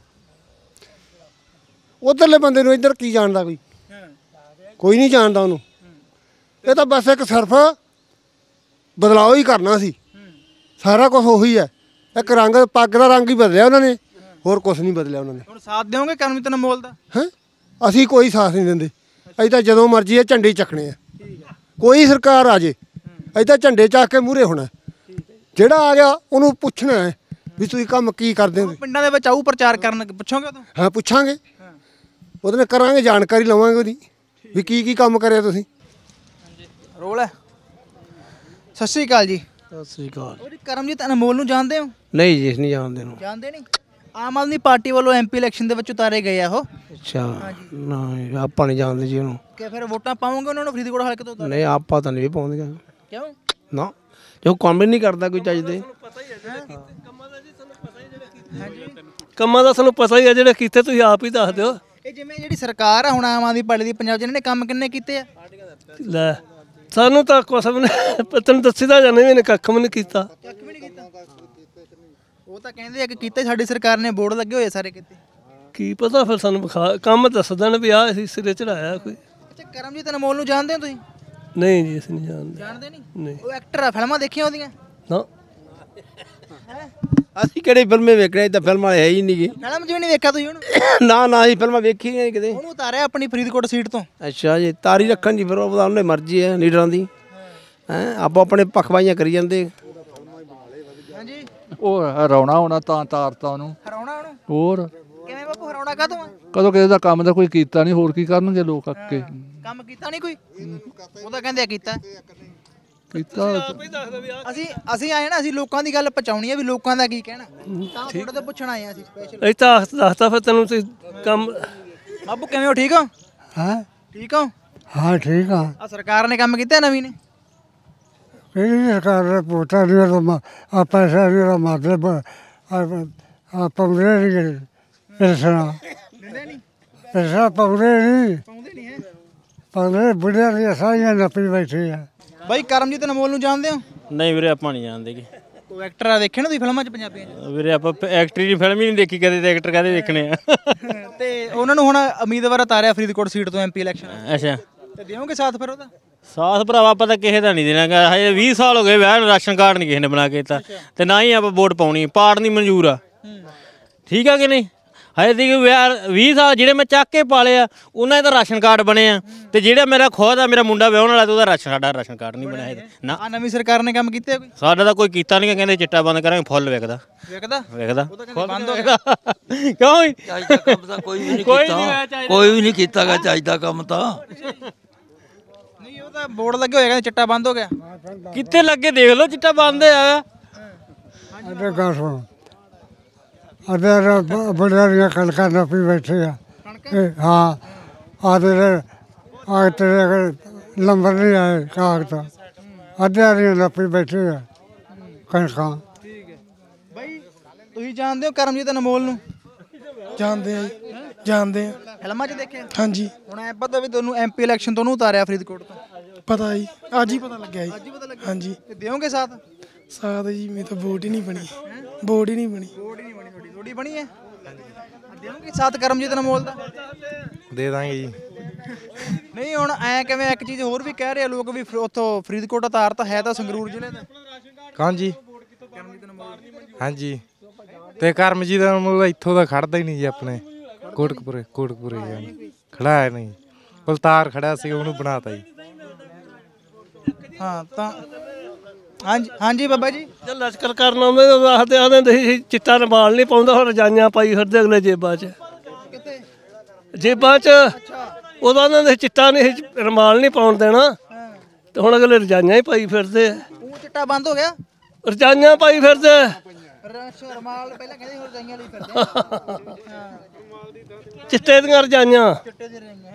ਉਧਰਲੇ ਬੰਦੇ ਨੂੰ ਇੱਧਰ ਕੀ ਜਾਣਦਾ, ਕੋਈ ਕੋਈ ਨਹੀਂ ਜਾਣਦਾ ਉਹਨੂੰ। ਇਹ ਤਾਂ ਬਸ ਇੱਕ ਸਿਰਫ ਬਦਲਾਅ ਹੀ ਕਰਨਾ ਸੀ, ਸਾਰਾ ਕੁਝ ਉਹੀ ਹੈ। ਇੱਕ ਰੰਗ ਪੱਗ ਦਾ ਰੰਗ ਹੀ ਬਦਲਿਆ ਉਹਨਾਂ ਨੇ, ਹੋਰ ਕੁਝ ਨਹੀਂ ਬਦਲਿਆ ਉਹਨਾਂ ਨੇ। ਹੁਣ ਸਾਥ ਦਿਓਗੇ ਕਰਮਜੀਤ ਅਨਮੋਲ ਦਾ? ਹੈਂ, ਅਸੀਂ ਕੋਈ ਸਾਥ ਨਹੀਂ ਦਿੰਦੇ। ਅਸੀਂ ਤਾਂ ਜਦੋਂ ਮਰਜ਼ੀ ਇਹ ਝੰਡੇ ਚੱਕਣੇ ਆ, ਕੋਈ ਸਰਕਾਰ ਆ ਜੇ ਅਸੀਂ ਤਾਂ ਝੰਡੇ ਚੱਕ ਕੇ ਮੂਹਰੇ ਹੋਣਾ। ਜਿਹੜਾ ਆ ਗਿਆ ਉਹਨੂੰ ਪੁੱਛਣਾ ਹੈ ਵੀ ਤੁਸੀਂ ਕੰਮ ਕੀ ਕਰਦੇ ਹੋ। ਪਿੰਡਾਂ ਦੇ ਵਿੱਚ ਆਊ ਪ੍ਰਚਾਰ ਕਰਨ, ਪੁੱਛੋਗੇ ਉਦੋਂ? ਹਾਂ ਪੁੱਛਾਂਗੇ, ਉਹਦੇ ਨਾਲ ਕਰਾਂਗੇ, ਜਾਣਕਾਰੀ ਲਵਾਂਗੇ ਉਹਦੀ ਵੀ ਕੀ ਕੀ ਕੰਮ ਕਰਿਆ ਤੁਸੀਂ। ਰੋਲ ਹੈ। ਸਤਿ ਸ਼੍ਰੀ ਅਕਾਲ ਜੀ। ਸਤਿ ਸ੍ਰੀ ਅਕਾਲ। ਉਹ ਜੀ ਕਰਮਜੀਤ ਅਨਮੋਲ ਨੂੰ ਜਾਣਦੇ ਹੋ? ਨਹੀਂ ਜੀ ਨਹੀਂ ਜਾਣਦੇ ਨੂੰ। ਜਾਣਦੇ ਨਹੀਂ? ਆਮ ਆਦਮੀ ਪਾਰਟੀ ਵੱਲੋਂ ਐਮਪੀ ਇਲੈਕਸ਼ਨ ਦੇ ਵਿੱਚ ਉਤਾਰੇ ਗਏ ਆ ਉਹ। ਅੱਛਾ, ਨਾ ਆਪਾਂ ਨਹੀਂ ਜਾਣਦੇ ਜੀ ਉਹਨੂੰ। ਕਿ ਫਿਰ ਵੋਟਾਂ ਪਾਵੋਗੇ ਉਹਨਾਂ ਨੂੰ ਫਰੀਦਕੋਟ ਹਲਕੇ ਤੋਂ? ਨਹੀਂ ਆਪਾਂ ਤਾਂ ਨਹੀਂ ਪਾਉਂਦੇ। ਕਿਉਂ? ਨਾ, ਜੋ ਕੰਮ ਹੀ ਨਹੀਂ ਕਰਦਾ ਕੋਈ ਚੱਜ ਦੇ। ਕੰਮਾਂ ਦਾ ਸਾਨੂੰ ਪਤਾ ਹੀ ਹੈ, ਜਿਹੜੇ ਕੀਤੇ ਤੁਸੀਂ ਆਪ ਹੀ ਦੱਸ ਦਿਓ। ਇਹ ਜਿਵੇਂ ਜਿਹੜੀ ਸਰਕਾਰ ਆ ਹੁਣ ਆਮ ਆਦਮੀ ਪਾਰਟੀ ਦੀ ਪੰਜਾਬ 'ਚ, ਇਹਨਾਂ ਨੇ ਕੰਮ ਕਿੰਨੇ ਕੀਤੇ ਆ? ਲੈ ਸਾਨੂੰ ਤਾਂ ਕੁਛ ਵੀ ਨਹੀਂ, ਤੈਨੂੰ ਦੱਸੀ ਤਾਂ ਜਾਂਦੇ ਵੀ ਇਹਨੇ ਕੱਖ ਵੀ ਨਹੀਂ ਕੀਤਾ। ਕੱਖ ਵੀ ਨਹੀਂ ਕੀਤਾ? ਉਹ ਤਾਂ ਕਹਿੰਦੇ ਆ ਕਿ ਕੀਤੇ ਸਾਡੀ ਸਰਕਾਰ ਨੇ, ਬੋਰਡ ਲੱਗੇ ਹੋਏ ਸਾਰੇ ਕਿਤੇ। ਕੀ ਪਤਾ ਫਿਰ ਸਾਨੂੰ ਵਿਖਾ ਕੰਮ ਦੱਸ ਦੇਣ ਵੀ ਆਹ ਅਸੀਂ ਸਿਰੇ ਚੜਾਇਆ ਕੋਈ। ਅੱਛਾ, ਕਰਮਜੀਤ ਅਨਮੋਲ ਨੂੰ ਜਾਣਦੇ ਹੋ ਤੁਸੀਂ? ਨਹੀਂ ਜੀ ਅਸੀਂ ਨਹੀਂ ਜਾਣਦੇ। ਜਾਣਦੇ ਨਹੀਂ? ਨਹੀਂ। ਉਹ ਐਕਟਰ ਆ, ਫਿਲਮਾਂ ਦੇਖੀਆਂ ਉਹਦੀਆਂ? ਨਾ। ਅਸੀਂ ਕਿਹੜੀ ਫਿਲਮੇ ਵੇਖਣੇ ਤਾਂ ਫਿਲਮ ਵਾਲੇ ਹੈ ਹੀ ਨਹੀਂ ਗੇ ਫਿਲਮ 'ਚ ਵੀ ਨਹੀਂ ਵੇਖਿਆ ਤੁਸੀਂ ਉਹਨੂੰ? ਨਾ ਨਾ ਅਸੀਂ ਫਿਲਮਾਂ ਵੇਖੀ ਨਹੀਂ ਕਿਤੇ। ਉਹਨੂੰ ਉਤਾਰਿਆ ਆਪਣੀ ਫਰੀਦਕੋਟ ਸੀਟ ਤੋਂ। ਅੱਛਾ ਜੀ, ਤਾਰੀ ਰੱਖਣ ਜੀ ਫਿਰ ਉਹਦਾ ਉਹਨੇ ਮਰਜ਼ੀ ਹੈ ਲੀਡਰਾਂ ਦੀ ਹੈਂ ਆਪੋ ਆਪਣੇ ਪਖਵਾਈਆਂ ਕਰੀ ਜਾਂਦੇ। ਹਾਂਜੀ ਉਹ ਹਰਾਉਣਾ ਹੋਣਾ ਤਾਂ ਤਾਰਤਾ ਉਹਨੂੰ। ਹਰਾਉਣਾ ਉਹਨੂੰ ਹੋਰ ਕਿਵੇਂ ਬਾਪੂ ਹਰਾਉਣਾ ਕਾਹਤੋਂ ਆ? ਕਦੋਂ ਕਿਸੇ ਦਾ ਕੰਮ ਦਾ ਕੋਈ ਕੀਤਾ ਨਹੀਂ, ਹੋਰ ਕੀ ਕਰਨਗੇ ਲੋਕ ਅੱਕੇ। ਕੰਮ ਕੀਤਾ ਨਹੀਂ ਕੋਈ? ਉਹ ਤਾਂ ਕਹਿੰਦੇ ਆ ਕੀਤਾ ਕੀਤਾ। ਅਸੀਂ ਅਸੀਂ ਆਏ ਨਾ, ਅਸੀਂ ਲੋਕਾਂ ਦੀ ਗੱਲ ਪਹੁੰਚਾਉਣੀ ਆ ਵੀ ਲੋਕਾਂ ਦਾ ਕੀ ਕਹਿਣਾ, ਤਾਂ ਤੁਹਾਡੇ ਤੋਂ ਪੁੱਛਣ ਆਏ ਆ ਅਸੀਂ ਸਪੈਸ਼ਲ। ਇਹ ਤਾਂ ਦੱਸਤਾ ਫਿਰ ਤੈਨੂੰ ਤੇ ਕੰਮ। ਬਾਪੂ ਕਿਵੇਂ ਹੋ, ਠੀਕ ਹੋ? ਹਾਂ ਠੀਕ ਹੋ? ਹਾਂ ਠੀਕ ਆ। ਆ ਸਰਕਾਰ ਨੇ ਕੰਮ ਕੀਤਾ ਨਵੀਂ ਨੇ? ਕਿਹੜੀ ਸਰਕਾਰ ਨੇ ਪੋਟਾ ਨਹੀਂ ਆ ਪੈਸਾ ਨਹੀਂ ਮਤਲਬ ਆ ਪਾਉਂਦੇ ਨਹੀਂ ਪੈਸਾ ਪੈਸਾ ਪਾਉਂਦੇ ਨਹੀਂ ਪਾਉਂਦੇ ਬੁੜਿਆਂ ਦੀਆਂ ਸਾਰੀਆਂ ਨੱਪੀ ਬੈਠੇ ਆ। ਬਾਈ ਕਰਮਜੀਤ ਅਨਮੋਲ ਨੂੰ ਜਾਣਦੇ ਹੋ? ਨਹੀਂ ਵੀਰੇ ਆਪਾਂ ਨਹੀਂ ਜਾਣਦੇ ਗੇ। ਕੋਈ ਐਕਟਰ ਆ ਦੇਖੇ ਨਾ ਤੁਸੀਂ ਫਿਲਮਾਂ 'ਚ ਪੰਜਾਬੀਆਂ 'ਚ? ਵੀਰੇ ਆਪਾਂ ਐਕਟਰੀ ਦੀ ਫਿਲਮ ਹੀ ਨਹੀਂ ਦੇਖੀ ਕਦੇ, ਤੇ ਐਕਟਰ ਕਾਹਦੇ ਵੇਖਣੇ ਆ। ਤੇ ਉਹਨਾਂ ਨੂੰ ਹੁਣ ਉਮੀਦਵਾਰ ਉਤਾਰਿਆ ਫਰੀਦਕੋਟ ਸੀਟ ਤੋਂ ਐਮਪੀ ਇਲੈਕਸ਼ਨ। ਅੱਛਾ ਤੇ ਦਿਓਗੇ ਸਾਥ ਫਿਰ ਉਹਦਾ? ਸਾਥ ਭਰਾਵਾ ਆਪਾਂ ਤਾਂ ਕਿਸੇ ਦਾ ਨਹੀਂ ਦੇਣਾਗਾ। ਹਜੇ ਵੀਹ ਸਾਲ ਹੋ ਗਏ ਵਿਆਹ ਨੂੰ, ਰਾਸ਼ਨ ਕਾਰਡ ਨਹੀਂ ਕਿਸੇ ਨੇ ਬਣਾ ਕੇ ਦਿੱਤਾ, ਤੇ ਨਾ ਹੀ ਆਪਾਂ ਵੋਟ ਪਾਉਣੀ। ਪਾੜ ਨਹੀਂ ਮਨਜ਼ੂਰ ਆ, ਠੀਕ ਆ ਕਿ ਨਹੀਂ? ਹਜੇ ਤੱਕ ਵਿਆਹ ਵੀਹ ਸਾਲ ਜਿਹੜੇ ਮੈਂ ਚੱਕ ਕੇ ਪਾਲੇ ਆ ਉਹਨਾਂ ਦਾ ਰਾਸ਼ਨ ਕਾਰਡ ਬਣੇ ਆ, ਤੇ ਜਿਹੜਾ ਮੇਰਾ ਖੁਦ ਆ ਮੇਰਾ ਮੁੰਡਾ ਵਿਆਹਣ ਵਾਲਾ ਤੇ ਉਹਦਾ ਰਾਸ਼ਨ ਸਾਡਾ ਰਾਸ਼ਨ ਕਾਰਡ ਨਹੀਂ ਬਣਿਆ ਨਾ। ਆ ਨਵੀਂ ਸਰਕਾਰ ਨੇ ਕੰਮ ਕੀਤੇ ਕੋਈ? ਸਾਡਾ ਤਾਂ ਕੋਈ ਕੀਤਾ ਨਹੀਂ, ਕਹਿੰਦੇ ਚਿੱਟਾ ਬੰਦ ਕਰਾਂਗੇ। ਫੁੱਲ ਵਿਕਦਾ ਵਿਕਦਾ ਵਿਕਦਾ ਬੰਦ ਹੋ ਗਿਆ ਕਿਉਂ? ਚਾਹੀਦਾ ਕੰਮ ਤਾਂ ਕੋਈ ਵੀ ਨਹੀਂ ਕੀਤਾ, ਕੋਈ ਵੀ ਨਹੀਂ ਕੀਤਾਗਾ ਚਾਹੀਦਾ ਕੰਮ ਤਾਂ। ਨਹੀਂ ਉਹ ਤਾਂ ਬੋਰਡ ਲੱਗੇ ਹੋਏ, ਕਹਿੰਦੇ ਚਿੱਟਾ ਬੰਦ ਹੋ ਗਿਆ। ਕਿੱਥੇ ਲੱਗੇ ਦੇਖ ਲਓ, ਚਿੱਟਾ ਬੰਦ ਆ। ਅਰੇ ਗੱਲ ਸੁਣ, ਅਰੇ ਬੜਿਆਂ ਦੀਆਂ ਕਣਕਾਂ ਨੱਪੀ ਬੈਠੇ ਆ। ਹਾਂ ਆ ਤੇਰੇ ਆ ਤੇਰੇ ਨੰਬਰ ਨਹੀਂ ਆਏ ਕਾਗਜ਼ ਤਾਂ ਅੱਧਿਆਂ ਦੀਆਂ ਨੱਪੀ ਬੈਠੇ ਆ ਕਣਕਾਂ। ਠੀਕ ਹੈ ਬਾਈ, ਤੁਸੀਂ ਜਾਣਦੇ ਹੋ ਕਰਮਜੀਤ ਅਨਮੋਲ ਨੂੰ? ਜਾਣਦੇ ਆ ਜੀ, ਜਾਣਦੇ ਆ। ਫਿਲਮਾਂ 'ਚ ਦੇਖਿਆ? ਹਾਂਜੀ। ਹੁਣ ਐ ਪਤਾ ਵੀ ਤੁਹਾਨੂੰ ਐਮਪੀ ਇਲੈਕਸ਼ਨ ਤੋਂ ਉਹਨੂੰ ਉਤਾਰਿਆ ਫਰੀਦਕੋਟ ਤੋਂ? ਪਤਾ ਜੀ, ਅੱਜ ਹੀ ਪਤਾ ਲੱਗਿਆ ਜੀ। ਅੱਜ ਹੀ ਪਤਾ ਲੱਗਿਆ? ਹਾਂਜੀ। ਤੇ ਦਿਓਗੇ ਸਾਥ? ਸਾਥ ਜੀ ਮੇਰੇ ਤਾਂ ਵੋਟ ਹੀ ਨਹੀਂ ਬਣੀ, ਵੋਟ ਹੀ ਨਹੀਂ ਬਣੀ। ਵੋਟ ਹੀ ਨਹੀਂ ਬਣੀ ਤੁਹਾਡੀ? ਤੁਹਾਡੀ ਬਣੀ ਹੈ? ਦਿਓਗੇ ਸਾਥ ਕਰਮਜੀਤ ਅਨਮੋਲ ਦਾ? ਦੇ ਦਾਂਗੇ ਜੀ। ਨਹੀਂ ਹੁਣ ਐ ਕਿਵੇਂ, ਇੱਕ ਚੀਜ਼ ਹੋਰ ਵੀ ਕਹਿ ਰਹੇ ਆ ਲੋਕ ਵੀ ਉੱਥੋਂ ਫਰੀਦਕੋਟ ਉਤਾਰ ਤਾਂ ਹੈ ਤਾਂ ਸੰਗਰੂਰ ਜ਼ਿਲ੍ਹੇ ਦਾ। ਹਾਂਜੀ ਹਾਂਜੀ, ਤੇ ਕਰਮਜੀਤ ਅਨਮੋਲ ਇੱਥੋਂ ਦਾ ਖੜਦਾ ਹੀ ਨਹੀਂ ਜੀ, ਆਪਣੇ ਕੋਟਕਪੁਰੇ ਕੋਟਕਪੁਰੇ ਜੀ ਖੜਾ ਹੈ ਨਹੀਂ, ਬਲਤਾਰ ਖੜਾ ਸੀ ਉਹਨੂੰ ਬਣਾਤਾ ਜੀ। ਹਾਂ ਤਾਂ ਹਾਂਜੀ ਹਾਂਜੀ ਬਾਬਾ ਜੀ। ਜਦ ਲਸ਼ਕਰ ਕਰਨ ਆਉਂਦੇ ਉਦੋਂ ਆਖਦੇ ਆਖਦੇ ਸੀ ਚਿੱਟਾ ਰਮਾਲ ਨਹੀਂ ਪਾਉਂਦਾ, ਹੁਣ ਰਜਾਈਆਂ ਪਾਈ ਫਿਰਦੇ ਅਗਲੇ ਜੇਬਾਂ 'ਚ। ਕਿੱਥੇ ਜੇਬਾਂ 'ਚ? ਉਦੋਂ ਉਹਨਾਂ ਦੇ ਚਿੱਟਾ ਨਹੀਂ ਰਮਾਲ ਨਹੀਂ ਪਾਉਣ ਦੇਣਾ, ਤੇ ਹੁਣ ਅਗਲੇ ਰਜਾਈਆਂ ਹੀ ਪਾਈ ਫਿਰਦੇ ਆ। ਉਹ ਚਿੱਟਾ ਬੰਦ ਹੋ ਗਿਆ? ਰਜਾਈਆਂ ਪਾਈ ਫਿਰਦੇ। ਰਮਾਲ ਪਹਿਲਾਂ ਕਹਿੰਦੇ ਹੋਰ ਰਜਾਈਆਂ ਲਈ ਫਿਰਦੇ। ਚਿੱਟੇ ਦੀਆਂ ਰਜਾਈਆਂ। ਚਿੱਟੇ ਦੀਆਂ ਰਜਾਈਆਂ।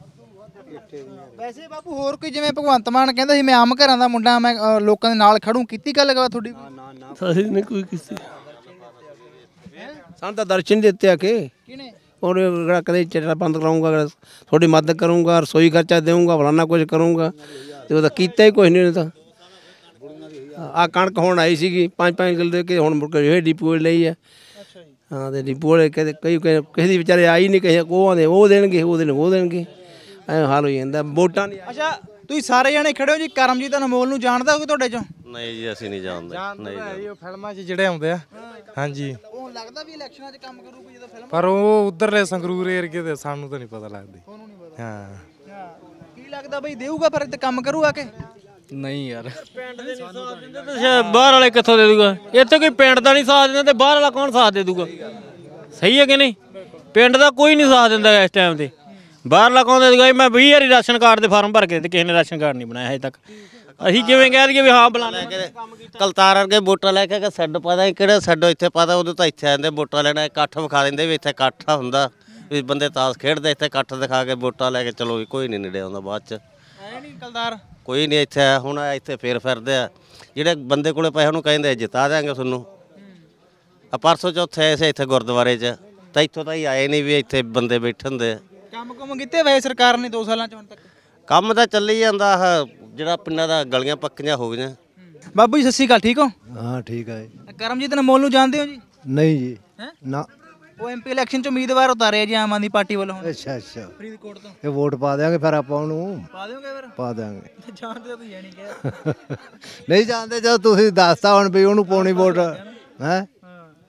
ਵੈਸੇ ਬਾਪੂ ਹੋਰ ਕੋਈ, ਜਿਵੇਂ ਭਗਵੰਤ ਮਾਨ ਕਹਿੰਦਾ ਸੀ ਮੈਂ ਆਮ ਘਰਾਂ ਦਾ ਮੁੰਡਾ, ਮੈਂ ਲੋਕਾਂ ਦੇ ਨਾਲ ਖੜੂ, ਕੀਤੀ ਗੱਲ ਗਾ ਤੁਹਾਡੀ? ਅਸੀਂ ਨਹੀਂ ਕੋਈ ਕੀਤੀ। ਸਾਨੂੰ ਤਾਂ ਦਰਸ਼ਨ ਦਿੱਤੇ ਆ ਕਿ ਕਿਹਨੇ? ਔਰ ਕਦੇ ਚਿੱਟਾ ਬੰਦ ਕਰਾਉਂਗਾ, ਤੁਹਾਡੀ ਮਦਦ ਕਰੂੰਗਾ, ਰਸੋਈ ਖਰਚਾ ਦੇਵਾਂਗਾ, ਫਲਾਨਾ ਕੁਝ ਕਰੂੰਗਾ, ਤੇ ਉਹਦਾ ਕੀਤਾ ਹੀ ਕੁਝ ਨਹੀਂ ਉਹਨੇ ਤਾਂ। ਆ ਕਣਕ ਹੁਣ ਆਈ ਸੀਗੀ ਪੰਜ ਪੰਜ ਕਿਲੋ ਦੇ ਕੇ, ਹੁਣ ਮੁੜ ਕੇ ਇਹ ਡਿਪੂ ਲਈ ਆ। ਹਾਂ ਤੇ ਡਿਪੂ ਵਾਲੇ ਕਦੇ ਕਈ ਕਿਸੇ ਦੀ ਵਿਚਾਰੇ ਆਈ ਨਹੀਂ, ਕਿਸੇ ਉਹ ਆਉਂਦੇ ਉਹ ਦੇਣਗੇ, ਉਹ ਦਿਨ ਉਹ ਦੇਣਗੇ, ਐਂ ਹਾਲ ਹੋ ਜਾਂਦਾ ਵੋਟਾਂ ਦੀ। ਅੱਛਾ ਤੁਸੀਂ ਸਾਰੇ ਜਣੇ ਖੜੇ ਹੋ ਜੀ, ਕਰਮਜੀਤ ਅਨਮੋਲ ਨੂੰ ਜਾਣਦਾ ਕੋਈ ਤੁਹਾਡੇ ਚੋਂ? ਨਹੀਂ ਜੀ ਅਸੀਂ ਨਹੀਂ ਜਾਣਦੇ। ਨਹੀਂ ਉਹ ਫਿਲਮਾਂ 'ਚ ਜਿਹੜੇ ਆਉਂਦੇ ਆ। ਹਾਂਜੀ ਉਹ ਲੱਗਦਾ ਵੀ ਇਲੈਕਸ਼ਨਾਂ 'ਚ ਕੰਮ ਕਰੂਗਾ ਜਦੋਂ ਫਿਲਮ, ਪਰ ਉਹ ਉਧਰਲੇ ਸੰਗਰੂਰ ਏਰੀਏ ਦੇ ਸਾਨੂੰ ਤਾਂ ਨਹੀਂ ਪਤਾ ਲੱਗਦੀ। ਹਾਂ ਕੀ ਲੱਗਦਾ ਬਈ ਦੇਊਗਾ ਫਿਰ ਤੇ ਕੰਮ ਕਰੂ ਆ ਕੇ? ਨਹੀਂ ਯਾਰ, ਪਿੰਡ ਦੇ ਨਹੀਂ ਸਾਥ ਦਿੰਦੇ ਤੇ ਬਾਹਰ ਵਾਲੇ ਕਿੱਥੋਂ ਦੇ ਦੂਗਾ? ਇੱਥੇ ਕੋਈ ਪਿੰਡ ਦਾ ਨਹੀਂ ਸਾਥ ਦਿੰਦਾ ਤੇ ਬਾਹਰ ਵਾਲਾ ਕੌਣ ਸਾਥ ਦੇ ਦੂਗਾ? ਸਹੀ ਹੈ ਕਿ ਨਹੀਂ? ਪਿੰਡ ਦਾ ਕੋਈ ਨਹੀਂ ਸਾਥ ਦਿੰਦਾ ਇਸ ਟਾਈਮ ਤੇ, ਬਾਹਰਲਾ ਕੌਣ ਦੇ ਦੂਗਾ? ਮੈਂ ਵੀਹ ਵਾਰੀ ਰਾਸ਼ਨ ਕਾਰਡ ਦੇ ਫਾਰਮ ਭਰ ਕੇ ਤੇ ਕਿਸੇ ਨੇ ਰਾਸ਼ਨ ਕਾਰਡ ਨਹੀਂ ਬਣਾਇਆ ਹਜੇ ਤੱਕ। ਅਸੀਂ ਕਿਵੇਂ ਕਹਿ ਦਈਏ ਵੀ ਹਾਂ ਬੁਲਾਣਾ? ਕਲਤਾਰ ਵਰਗੇ ਵੋਟਾਂ ਲੈ ਕੇ ਛੱਡ ਪਤਾ ਕਿਹੜਾ ਛੱਡੋ ਇੱਥੇ ਪਤਾ, ਉਦੋਂ ਤਾਂ ਇੱਥੇ ਆਉਂਦੇ ਵੋਟਾਂ ਲੈਣਾ, ਇਕੱਠ ਵਿਖਾ ਦਿੰਦੇ ਵੀ ਇੱਥੇ ਇਕੱਠ ਹੁੰਦਾ, ਵੀ ਬੰਦੇ ਤਾਸ਼ ਖੇਡਦੇ, ਇੱਥੇ ਇਕੱਠ ਦਿਖਾ ਕੇ ਵੋਟਾਂ ਲੈ ਕੇ ਚਲੋ ਵੀ ਕੋਈ ਨਹੀਂ ਨੇੜੇ ਆਉਂਦਾ। ਬਾਅਦ 'ਚ ਹੈ ਨਹੀਂ ਕਲਦਾਰ ਕੋਈ ਨਹੀਂ ਇੱਥੇ ਆਇਆ। ਹੁਣ ਇੱਥੇ ਫੇਰ ਫਿਰਦੇ ਆ ਜਿਹੜੇ ਬੰਦੇ ਕੋਲੇ ਪੈਸੇ ਉਹਨੂੰ ਕਹਿੰਦੇ ਜਿਤਾ ਦਿਆਂਗੇ ਤੁਹਾਨੂੰ। ਆ ਪਰਸੋਂ ਚੌਥੇ ਐਸੇ ਇੱਥੇ ਗੁਰਦੁਆਰੇ 'ਚ ਤਾਂ ਇੱਥੋਂ ਤਾਂ ਹੀ ਆਏ ਨਹੀਂ ਵੀ ਇੱਥੇ ਬੰਦੇ ਬੈਠੇ ਹੁੰਦੇ ਆ। ਕੰਮ ਕੁਮ ਕੀਤੇ ਵੈਸੇ ਸਰਕਾਰ ਨੇ ਦੋ ਸਾਲਾਂ 'ਚ ਹੁਣ ਤੱਕ? ਕੰਮ ਤਾਂ ਚੱਲੀ ਜਾਂਦਾ, ਆਹ ਜਿਹੜਾ ਪਿੰਡਾਂ ਦਾ ਗਲੀਆਂ ਪੱਕੀਆਂ ਹੋ ਗਈਆਂ। ਬਾਬੂ ਜੀ ਸਤਿ ਸ਼੍ਰੀ ਅਕਾਲ, ਠੀਕ ਹੋ? ਹਾਂ ਠੀਕ ਹੈ। ਕਰਮਜੀਤ ਅਨਮੋਲ ਨੂੰ ਜਾਣਦੇ ਹੋ ਜੀ? ਨਹੀਂ ਜੀ ਹੈ ਨਾ, ਉਹ ਐਮਪੀ ਇਲੈਕਸ਼ਨ 'ਚ ਉਮੀਦਵਾਰ ਉਤਾਰੇ ਜੀ ਆਮ ਆਦਮੀ ਪਾਰਟੀ ਵੱਲੋਂ ਹੁਣ। ਅੱਛਾ ਅੱਛਾ, ਫਰੀਦਕੋਟ ਤੋਂ ਇਹ ਵੋਟ ਪਾ ਦਿਆਂਗੇ ਫਿਰ ਆਪਾਂ ਉਹਨੂੰ। ਪਾ ਦਿਓਗੇ ਫਿਰ? ਪਾ ਦਿਆਂਗੇ। ਜਾਣਦੇ ਹੋ ਤੁਸੀਂ ਨਹੀਂ ਕਿਹਾ? ਨਹੀਂ ਜਾਣਦੇ, ਜਦੋਂ ਤੁਸੀਂ ਦੱਸਤਾ ਹੁਣ ਵੀ ਉਹਨੂੰ ਪਾਉਣੀ ਵੋਟ ਹੈ।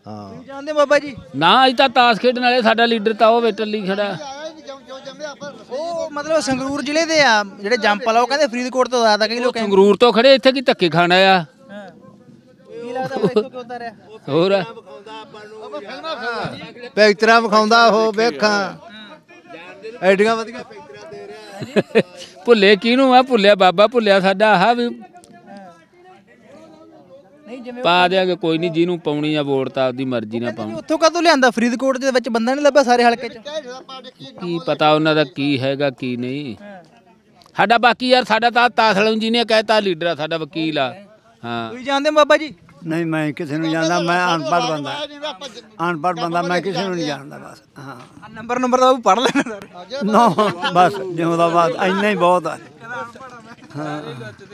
ਹਾਂ ਤੁਸੀਂ ਜਾਣਦੇ ਹੋ ਬਾਬਾ ਜੀ? ਨਾ ਅਸੀਂ ਤਾਂ ਤਾਸ਼ ਖੇਡਣ ਵਾਲੇ, ਸਾਡਾ ਲੀਡਰ ਤਾਂ ਉਹ ਵੇ ਟੱਲੀ ਖੜਾ। ਉਹ ਮਤਲਬ ਸੰਗਰੂਰ ਜ਼ਿਲ੍ਹੇ ਦੇ ਆ ਜਿਹੜੇ ਜੰਪ ਵਾਲਾ, ਉਹ ਕਹਿੰਦੇ ਫਰੀਦਕੋਟ ਤੋਂ ਆਇਆ ਤਾਂ ਕਈ ਲੋਕ ਸੰਗਰੂਰ ਤੋਂ ਖੜੇ, ਇੱਥੇ ਕੀ ਧੱਕੇ ਖਾਣ ਆਇਆ? ਕੀ ਲੱਗਦਾ ਬਾਈ ਇੱਥੋਂ ਕਿਉਂ ਉਤਾਰਿਆ? ਹੋਰ ਪਿਕਚਰਾਂ ਵਿਖਾਉਂਦਾ ਉਹ ਵੇਖਾਂ ਐਡੀਆਂ ਵਧੀਆ ਭੁੱਲੇ ਕਿਹਨੂੰ ਆ? ਭੁੱਲਿਆ ਬਾਬਾ ਭੁੱਲਿਆ ਸਾਡਾ ਆਹ ਵੀ ਪਾ ਦਿਆਂਗੇ, ਕੋਈ ਨਹੀਂ, ਜਿਹਨੂੰ ਪਾਉਣੀ ਆ ਵੋਟ ਤਾਂ ਆਪਦੀ ਮਰਜ਼ੀ ਨਾਲ ਪਾਉਣੀ। ਉੱਥੋਂ ਕਦੋਂ ਲਿਆਂਦਾ? ਫਰੀਦਕੋਟ ਦੇ ਵਿੱਚ ਬੰਦਾ ਨਹੀਂ ਲੱਭਿਆ ਸਾਰੇ ਹਲਕੇ 'ਚ? ਕੀ ਪਤਾ ਉਹਨਾਂ ਦਾ ਕੀ ਹੈਗਾ ਕੀ ਨਹੀਂ ਸਾਡਾ। ਬਾਕੀ ਯਾਰ ਸਾਡਾ ਤਾਂ ਤਾਸਲਮ ਜੀ ਨੇ ਕਹਿਤਾ ਲੀਡਰ ਆ ਸਾਡਾ, ਵਕੀਲ ਆ। ਹਾਂ ਤੁਸੀਂ ਜਾਣਦੇ ਹੋ ਬਾਬਾ ਜੀ? ਨਹੀਂ ਮੈਂ ਕਿਸੇ ਨੂੰ ਜਾਣਦਾ, ਮੈਂ ਅਨਪੜ੍ਹ ਬੰਦਾ ਅਨਪੜ੍ਹ ਬੰਦਾ ਮੈਂ ਕਿਸੇ ਨੂੰ ਨਹੀਂ ਜਾਣਦਾ ਬਸ। ਹਾਂ ਨੰਬਰ ਨੰਬਰ ਦਾ ਪੜ੍ਹ ਲੈਣਾ ਸਾਰੇ ਨੋ ਬਸ ਜਿਉਂਦਾ ਬਾਤ ਇੰਨਾ ਹੀ ਬਹੁਤ ਆ। ਹਾਂ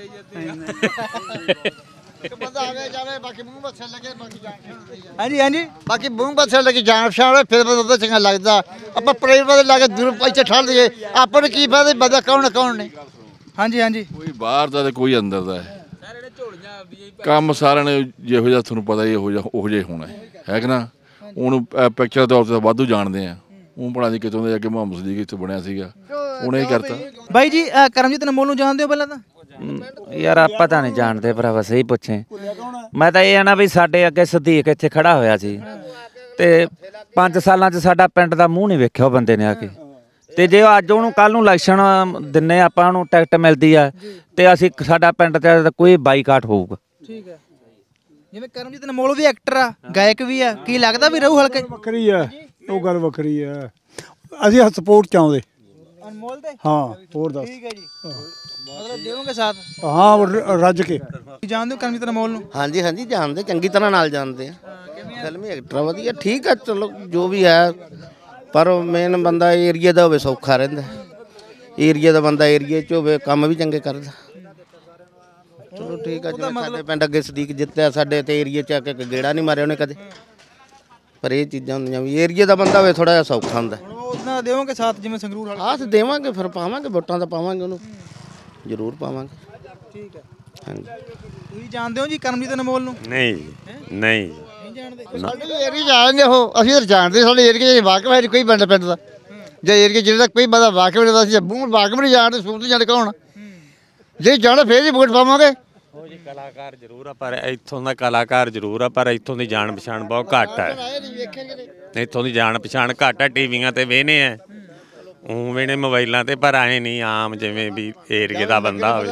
ਬੰਦਾ ਆਵੇ ਜਾਵੇ ਬਾਕੀ ਮੂੰਹ ਮੱਛਰ ਲੱਗੇ ਬਾਕੀ ਜਾਣ। ਹਾਂਜੀ ਹਾਂਜੀ ਬਾਕੀ ਮੂੰਹ ਮੱਛਰ ਲੱਗੇ ਜਾਣ ਪਛਾਣ ਹੋਵੇ ਫਿਰ ਬੰਦਾ ਚੰਗਾ ਲੱਗਦਾ। ਆਪਾਂ ਪ੍ਰਾਈਵੇਟ ਲਾ ਕੇ ਦੂਰ ਇੱਥੇ ਠੱਲ ਦਈਏ, ਆਪਾਂ ਨੂੰ ਕੀ ਫਾਇਦਾ ਬੰਦਾ ਕੌਣ ਕੌਣ ਨੇ। ਹਾਂਜੀ ਹਾਂਜੀ ਕੋਈ ਬਾਹਰ ਦਾ ਤੇ ਕੋਈ ਅੰਦਰ ਦਾ ਹੈ ਕੰਮ ਸਾਰਿਆਂ ਨੇ ਜਿਹੋ ਜਿਹਾ ਤੁਹਾਨੂੰ ਪਤਾ ਹੀ ਇਹੋ ਜਿਹਾ ਉਹੋ ਜਿਹਾ ਹੋਣਾ ਹੈ ਕਿ ਨਾ। ਉਹਨੂੰ ਪਿਕਚਰ ਦੇ ਤੌਰ ਤੇ ਵਾਧੂ ਜਾਣਦੇ ਆ, ਉਹ ਬਣਾ ਦੀ ਕਿਤੋਂ ਦੇ ਅੱਗੇ ਮੁਹੰਮਦ ਸਦੀਕ ਇੱਥੇ ਬਣਿਆ ਸੀਗਾ, ਉਹਨੇ ਹੀ ਕਰਤਾ। ਬਾਈ ਜੀ ਕਰਮਜੀਤ ਅਨਮੋਲ ਨੂੰ ਜਾਣਦੇ ਹੋ ਪਹਿਲਾਂ ਤਾਂ? ਯਾਰ ਆਪਾਂ ਤਾਂ ਨਹੀਂ ਜਾਣਦੇ ਭਰਾਵਾ, ਸਹੀ ਪੁੱਛੇ। ਮੈਂ ਤਾਂ ਇਹ ਆ ਨਾ ਵੀ ਸਾਡੇ ਅੱਗੇ ਸਦੀਕ ਇੱਥੇ ਖੜਾ ਹੋਇਆ ਸੀ ਤੇ ਪੰਜ ਸਾਲਾਂ 'ਚ ਸਾਡਾ ਪਿੰਡ ਦਾ ਮੂੰਹ ਨਹੀਂ ਵੇਖਿਆ ਉਹ ਬੰਦੇ ਨੇ ਆ ਕੇ। ਤੇ ਜੇ ਅੱਜ ਉਹਨੂੰ ਕੱਲ ਨੂੰ ਇਲੈਕਸ਼ਨ ਦਿੰਨੇ ਆਪਾਂ, ਉਹਨੂੰ ਟਿਕਟ ਮਿਲਦੀ ਆ ਤੇ ਅਸੀਂ ਸਾਡਾ ਪਿੰਡ ਤੇ ਕੋਈ ਬਾਈਕਾਟ ਹੋਊਗਾ। ਠੀਕ ਹੈ। ਜਿਵੇਂ ਕਰਮਜੀਤ ਅਨਮੋਲ ਵੀ ਐਕਟਰ ਆ, ਗਾਇਕ ਵੀ ਆ, ਕੀ ਲੱਗਦਾ ਵੀ ਰਹੂ ਹਲਕੇ? ਵੱਖਰੀ ਆ ਉਹ ਗੱਲ, ਵੱਖਰੀ ਆ। ਅਸੀਂ ਸਪੋਰਟ ਚਾਹੁੰਦੇ ਅਨਮੋਲ ਦੇ। ਹਾਂ ਹੋਰ ਦੱਸ। ਠੀਕ ਹੈ ਜੀ, ਮਤਲਬ ਦੇਵੋਗੇ ਸਾਥ? ਹਾਂ ਰੱਜ ਕੇ। ਜਾਣਦੇ ਹੋ ਕਰਮਜੀਤ ਅਨਮੋਲ ਨੂੰ? ਹਾਂਜੀ ਹਾਂਜੀ ਜਾਣਦੇ, ਚੰਗੀ ਤਰ੍ਹਾਂ ਨਾਲ ਜਾਣਦੇ ਆ। ਫਿਲਮੀ ਐਕਟਰ ਵਧੀਆ, ਠੀਕ ਆ, ਚਲੋ ਜੋ ਵੀ ਹੈ। ਪਰ ਮੇਨ ਬੰਦਾ ਏਰੀਏ ਦਾ ਹੋਵੇ ਸੌਖਾ ਰਹਿੰਦਾ। ਏਰੀਏ ਦਾ ਬੰਦਾ ਏਰੀਏ 'ਚ ਹੋਵੇ, ਕੰਮ ਵੀ ਚੰਗੇ ਕਰਦਾ। ਚਲੋ ਠੀਕ ਆ। ਜਿਵੇਂ ਸਾਡੇ ਪਿੰਡ ਅੱਗੇ ਸਦੀਕ ਜਿੱਤਿਆ, ਸਾਡੇ ਤੇ ਏਰੀਏ 'ਚ ਆ ਕੇ ਗੇੜਾ ਨਹੀਂ ਮਾਰਿਆ ਉਹਨੇ ਕਦੇ। ਪਰ ਇਹ ਚੀਜ਼ਾਂ ਹੁੰਦੀਆਂ ਵੀ ਏਰੀਏ ਦਾ ਬੰਦਾ ਹੋਵੇ ਥੋੜਾ ਜਿਹਾ ਸੌਖਾ ਹੁੰਦਾ। ਉਹਨਾਂ ਦੇਵੋਗੇ ਸਾਥ ਜਿਵੇਂ ਸੰਗਰੂਰ ਹਲਕਾ? ਆਹ ਦੇਵਾਂਗੇ, ਫਿਰ ਪਾਵਾਂਗੇ ਵੋਟਾਂ ਤਾਂ ਪਾਵਾਂਗੇ, ਉਹਨੂੰ ਜ਼ਰੂਰ ਪਾਵਾਂਗੇ। ਠੀਕ ਹੈ। ਹਾਂਜੀ ਤੁਸੀਂ ਜਾਣਦੇ ਹੋ ਜੀ ਕਰਮਜੀਤ ਅਨਮੋਲ ਨੂੰ? ਨਹੀਂ ਨਹੀਂ ਸਾਡੇ ਏਰੀਏ ਜਾਣਦੇ ਉਹ, ਅਸੀਂ ਤਾਂ ਜਾਣਦੇ। ਸਾਡੇ ਏਰੀਏ 'ਚ ਵਾਕਫ ਹੈ ਕੋਈ ਬੰਦਾ ਪਿੰਡ ਦਾ, ਜੇ ਏਰੀਏ ਜਿਹੜੇ ਤੱਕ ਕੋਈ ਬੰਦਾ ਵਾਕਫ ਨਹੀਂ, ਅਸੀਂ ਮੂੰਹ ਵਾਕਫ ਨਹੀਂ ਜਾਣਦੇ, ਸੂਤ ਜਾਣ ਕੌਣ। ਜੇ ਜਾਣਾ ਫੇਰ ਹੀ ਵੋਟ ਪਾਵਾਂਗੇ। ਉਹ ਜੀ ਕਲਾਕਾਰ ਜ਼ਰੂਰ ਆ, ਪਰ ਇੱਥੋਂ ਦਾ ਕਲਾਕਾਰ ਜ਼ਰੂਰ ਆ, ਪਰ ਇੱਥੋਂ ਦੀ ਜਾਣ ਪਛਾਣ ਬਹੁਤ ਘੱਟ ਹੈ। ਇੱਥੋਂ ਦੀ ਜਾਣ ਪਛਾਣ ਘੱਟ ਹੈ। ਟੀਵੀਆਂ ਤੇ ਵੇਹਨੇ ਆ, ਉਹ ਵੇਹਨੇ ਮੋਬਾਈਲਾਂ ਤੇ, ਪਰ ਆਏ ਨਹੀਂ ਆਮ ਜਿਵੇਂ ਵੀ ਏਰੀਏ ਦਾ ਬੰਦਾ ਹੋਵੇ।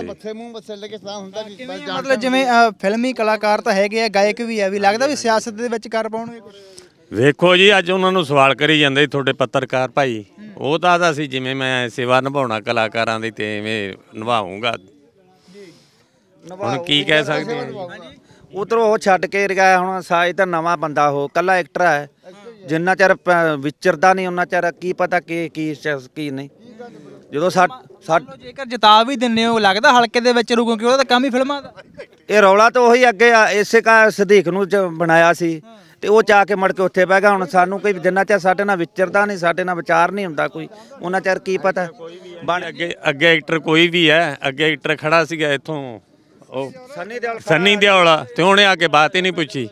ਮਤਲਬ ਜਿਵੇਂ ਫਿਲਮੀ ਕਲਾਕਾਰ ਤਾਂ ਹੈਗੇ ਆ, ਗਾਇਕ ਵੀ ਆ, ਵੀ ਲੱਗਦਾ ਵੀ ਸਿਆਸਤ ਦੇ ਵਿੱਚ ਕਰ ਪਾਉਣਗੇ ਕੁਝ? ਵੇਖੋ ਜੀ, ਅੱਜ ਉਹਨਾਂ ਨੂੰ ਸਵਾਲ ਕਰੀ ਜਾਂਦੇ ਤੁਹਾਡੇ ਪੱਤਰਕਾਰ ਭਾਈ, ਉਹ ਤਾਂ ਆਦਾ ਸੀ ਜਿਵੇਂ ਮੈਂ ਸੇਵਾ ਨਿਭਾਉਣਾ ਕਲਾਕਾਰਾਂ ਦੀ ਤੇ ਐਵੇਂ ਨਿਭਾਉਂਗਾ। ਹੁਣ ਕੀ ਕਹਿ ਸਕਦੇ ਆ। ਉਧਰੋਂ ਉਹ ਛੱਡ ਕੇ ਗਿਆ, ਹੁਣ ਸਾਜ ਤਾਂ ਨਵਾਂ ਬੰਦਾ, ਉਹ ਕੱਲਾ ਐਕਟਰ ਹੈ। ਜਿੰਨਾ ਚਿਰ ਵਿਚਰਦਾ ਨਹੀਂ ਉਹਨਾਂ ਚਿਰ ਕੀ ਪਤਾ ਕੀ ਕੀ ਕੀ ਨਹੀਂ। ਜਦੋਂ ਜੇਕਰ ਜਿਤਾ ਵੀ ਦਿੰਦੇ ਹੋ, ਲੱਗਦਾ ਹਲਕੇ ਦੇ ਵਿੱਚ ਰੁਕੋ, ਕਿ ਉਹਦਾ ਤਾਂ ਕੰਮ ਹੀ ਫਿਲਮਾਂ ਦਾ। ਇਹ ਰੌਲਾ ਤਾਂ ਉਹੀ ਅੱਗੇ ਆ, ਇਸੇ ਕਾ ਸਦੀਕ ਨੂੰ ਬਣਾਇਆ ਸੀ ਤੇ ਉਹ ਚਾ ਕੇ ਮੁੜ ਕੇ ਉੱਥੇ ਬਹਿ ਗਿਆ। ਹੁਣ ਸਾਨੂੰ ਕੋਈ ਜਿੰਨਾ ਚਿਰ ਸਾਡੇ ਨਾਲ ਵਿਚਰਦਾ ਨਹੀਂ, ਸਾਡੇ ਨਾਲ ਵਿਚਾਰ ਨਹੀਂ ਹੁੰਦਾ ਕੋਈ, ਉਹਨਾਂ ਚਿਰ ਕੀ ਪਤਾ ਬਣ ਅੱਗੇ ਅੱਗੇ ਐਕਟਰ ਕੋਈ ਵੀ ਹੈ। ਅੱਗੇ ਐਕਟਰ ਖੜਾ ਸੀਗਾ ਇੱਥੋਂ, ਉਹ ਸੰਨੀ ਦਿਓਲ, ਤੇ ਉਹਨੇ ਆ ਕੇ ਬਾਤ ਹੀ ਨਹੀਂ ਪੁੱਛੀ।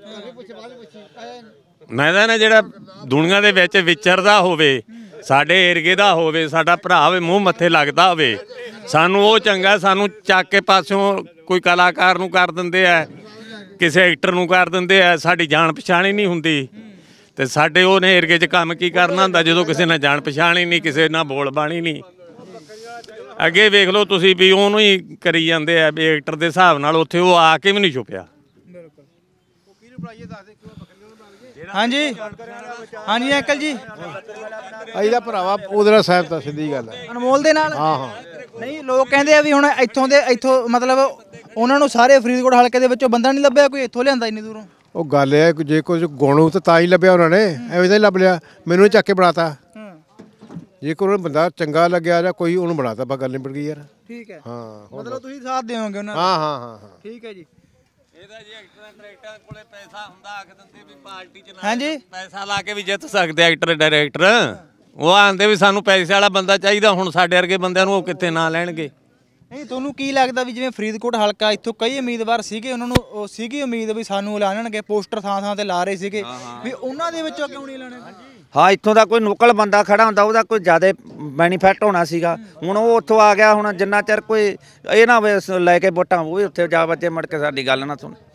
ਮੈਂ ਤਾਂ ਨਾ ਜਿਹੜਾ ਦੁਨੀਆ ਦੇ ਵਿੱਚ ਵਿਚਰਦਾ ਹੋਵੇ, ਸਾਡੇ ਏਰੀਏ ਦਾ ਹੋਵੇ, ਸਾਡਾ ਭਰਾ ਹੋਵੇ, ਮੂੰਹ ਮੱਥੇ ਲੱਗਦਾ ਹੋਵੇ, ਸਾਨੂੰ ਉਹ ਚੰਗਾ। ਸਾਨੂੰ ਚੱਕ ਕੇ ਪਾਸਿਓਂ ਕੋਈ ਕਲਾਕਾਰ ਨੂੰ ਕਰ ਦਿੰਦੇ ਆ, ਕਿਸੇ ਐਕਟਰ ਨੂੰ ਕਰ ਦਿੰਦੇ ਆ, ਸਾਡੀ ਜਾਣ ਪਛਾਣ ਹੀ ਨਹੀਂ ਹੁੰਦੀ। ਤੇ ਸਾਡੇ ਉਹਨੇ ਏਰੀਏ 'ਚ ਕੰਮ ਕੀ ਕਰਨਾ ਹੁੰਦਾ ਜਦੋਂ ਕਿਸੇ ਨਾਲ ਜਾਣ ਪਛਾਣ ਹੀ ਨਹੀਂ, ਕਿਸੇ ਨਾਲ ਬੋਲ ਬਾਣੀ ਨਹੀਂ। ਅੱਗੇ ਵੇਖ ਲਓ ਤੁਸੀਂ ਵੀ ਉਹਨੂੰ ਹੀ ਕਰੀ ਜਾਂਦੇ ਆ ਵੀ ਐਕਟਰ ਦੇ ਹਿਸਾਬ ਨਾਲ, ਉੱਥੇ ਉਹ ਆ ਕੇ ਵੀ ਨਹੀਂ ਛੁਪਿਆ। ਹਾਂਜੀ ਹਾਂਜੀ ਅੰਕਲ ਜੀ, ਅਸੀਂ ਤਾਂ ਭਰਾਵਾ ਉਹਦੇ ਨਾਲ ਸਾਹਿਬ ਤਾਂ ਸਿੱਧੀ ਗੱਲ ਹੈ, ਅਨਮੋਲ ਦੇ ਨਾਲ। ਹਾਂ ਹਾਂ ਨਹੀਂ, ਲੋਕ ਕਹਿੰਦੇ ਆ ਵੀ ਹੁਣ ਇੱਥੋਂ ਦੇ ਇੱਥੋਂ ਮਤਲਬ ਉਹਨਾਂ ਨੂੰ ਸਾਰੇ ਫਰੀਦਕੋਟ ਹਲਕੇ ਦੇ ਵਿੱਚੋਂ ਬੰਦਾ ਨਹੀਂ ਲੱਭਿਆ, ਕੋਈ ਇੱਥੋਂ ਲਿਆਂਦਾ ਇੰਨੀ ਦੂਰੋਂ। ਉਹ ਗੱਲ ਹੈ ਜੇ ਕੁਝ ਗੁਣ ਤਾਂ ਤਾਂ ਹੀ ਲੱਭਿਆ ਉਹਨਾਂ ਨੇ, ਐਵੇਂ ਤਾਂ ਹੀ ਲੱਭ ਲਿਆ। ਮੈਨੂੰ ਚੱਕ ਕੇ ਬਣਾਤਾ। ਜੇ ਕੋਈ ਬੰਦਾ ਚੰਗਾ ਲੱਗਿਆ ਜਾਂ ਕੋਈ ਉਹਨੂੰ ਬਣਾਤਾ, ਬਸ ਗੱਲ ਨਿਬੜ ਗਈ ਯਾਰ। ਠੀਕ ਹੈ। ਹਾਂ ਮਤਲਬ ਤੁਸੀਂ ਸਾਥ ਦੇਵੋਗੇ ਉਹਨਾਂ ਦਾ? ਹਾਂ ਹਾਂ ਹਾਂ ਹਾਂ ਠੀਕ ਹੈ ਜੀ। ਇਹਦਾ ਜੀ ਐਕਟਰਾਂ ਡਾਇਰੈਕਟਰਾਂ ਕੋਲੇ ਪੈਸਾ ਹੁੰਦਾ, ਆਖ ਦਿੰਦੇ ਵੀ ਪਾਰਟੀ 'ਚ ਨਾ ਹਾਂਜੀ ਪੈਸਾ ਲਾ ਕੇ ਵੀ ਜਿੱਤ ਸਕਦੇ ਐਕਟਰ ਡਾਇਰੈਕਟਰ। ਉਹ ਆਂਦੇ ਵੀ ਸਾਨੂੰ ਪੈਸੇ ਵਾਲਾ ਬੰਦਾ ਚਾਹੀਦਾ। ਹੁਣ ਸਾਡੇ ਵਰਗੇ ਬੰਦਿਆਂ ਨੂੰ ਉਹ ਕਿੱਥੇ ਨਾ ਲੈਣਗੇ। ਨਹੀਂ ਤੁਹਾਨੂੰ ਕੀ ਲੱਗਦਾ ਵੀ ਜਿਵੇਂ ਫਰੀਦਕੋਟ ਹਲਕਾ ਇੱਥੋਂ ਕਈ ਉਮੀਦਵਾਰ ਸੀਗੇ ਉਹਨਾਂ ਨੂੰ ਉਹ ਸੀਗੀ ਉਮੀਦ ਵੀ ਸਾਨੂੰ ਐਲਾਨਣਗੇ ਪੋਸਟਰ ਥਾਂ ਥਾਂ ਤੇ ਲਾ ਰਹੇ ਸੀਗੇ ਵੀ ਉਹਨਾਂ ਦੇ ਵਿੱਚੋਂ ਕਿਉਂ ਨਹੀਂ ਐਲਾਨੇ? ਹਾਂ ਇੱਥੋਂ ਦਾ ਕੋਈ ਨੁਕਲ ਬੰਦਾ ਖੜਾ ਹੁੰਦਾ ਉਹਦਾ ਕੋਈ ਜ਼ਿਆਦਾ ਬੈਨੀਫਿਟ ਹੋਣਾ ਸੀਗਾ। ਹੁਣ ਉਹ ਉੱਥੋਂ ਆ ਗਿਆ, ਹੁਣ ਜਿੰਨਾ ਚਿਰ ਕੋਈ ਇਹ ਨਾ ਹੋਵੇ ਲੈ ਕੇ ਵੋਟਾਂ ਉਹ ਵੀ ਉੱਥੇ ਜਾ ਬੱਚੇ ਮੁੜ ਕੇ ਸਾਡੀ ਗੱਲ ਨਾ ਸੁਣ।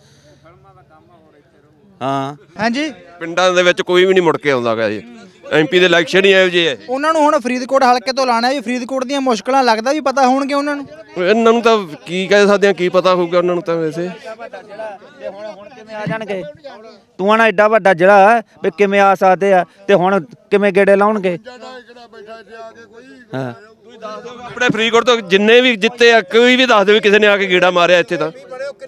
ਹਾਂ ਹਾਂਜੀ ਪਿੰਡਾਂ ਦੇ ਵਿੱਚ ਕੋਈ ਵੀ ਨਹੀਂ ਮੁੜ ਕੇ ਆਉਂਦਾ ਗਾ ਜੀ, ਐਮਪੀ ਦੇ ਇਲੈਕਸ਼ਨ ਹੀ ਇਹੋ ਜਿਹੇ ਹੈ। ਉਹਨਾਂ ਨੂੰ ਹੁਣ ਫਰੀਦਕੋਟ ਹਲਕੇ ਤੋਂ ਲਾਣਾ ਵੀ ਫਰੀਦਕੋਟ ਦੀਆਂ ਮੁਸ਼ਕਲਾਂ ਲੱਗਦਾ ਵੀ ਪਤਾ ਹੋਣਗੇ ਉਹਨਾਂ ਨੂੰ। ਇਹਨਾਂ ਨੂੰ ਤਾਂ ਕੀ ਕਹਿ ਸਕਦੇ ਆ, ਕੀ ਪਤਾ ਹੋਊਗਾ ਉਹਨਾਂ ਨੂੰ ਤਾਂ ਵੈਸੇ। ਆ ਜਾਣਗੇ ਤੂੰ ਆਣਾ ਐਡਾ ਵੱਡਾ ਜ਼ਿਲ੍ਹਾ ਵੀ ਕਿਵੇਂ ਆ ਸਕਦੇ ਆ ਤੇ ਹੁਣ ਕਿਵੇਂ ਗੇੜੇ ਲਾਉਣਗੇ? ਹਾਂ ਆਪਣੇ ਫਰੀਦਕੋਟ ਤੋਂ ਜਿੰਨੇ ਵੀ ਜਿੱਤੇ ਆ ਕੋਈ ਵੀ ਦੱਸ ਦੇ ਵੀ ਕਿਸੇ ਨੇ ਆ ਕੇ ਗੇੜਾ ਮਾਰਿਆ ਇੱਥੇ ਤਾਂ।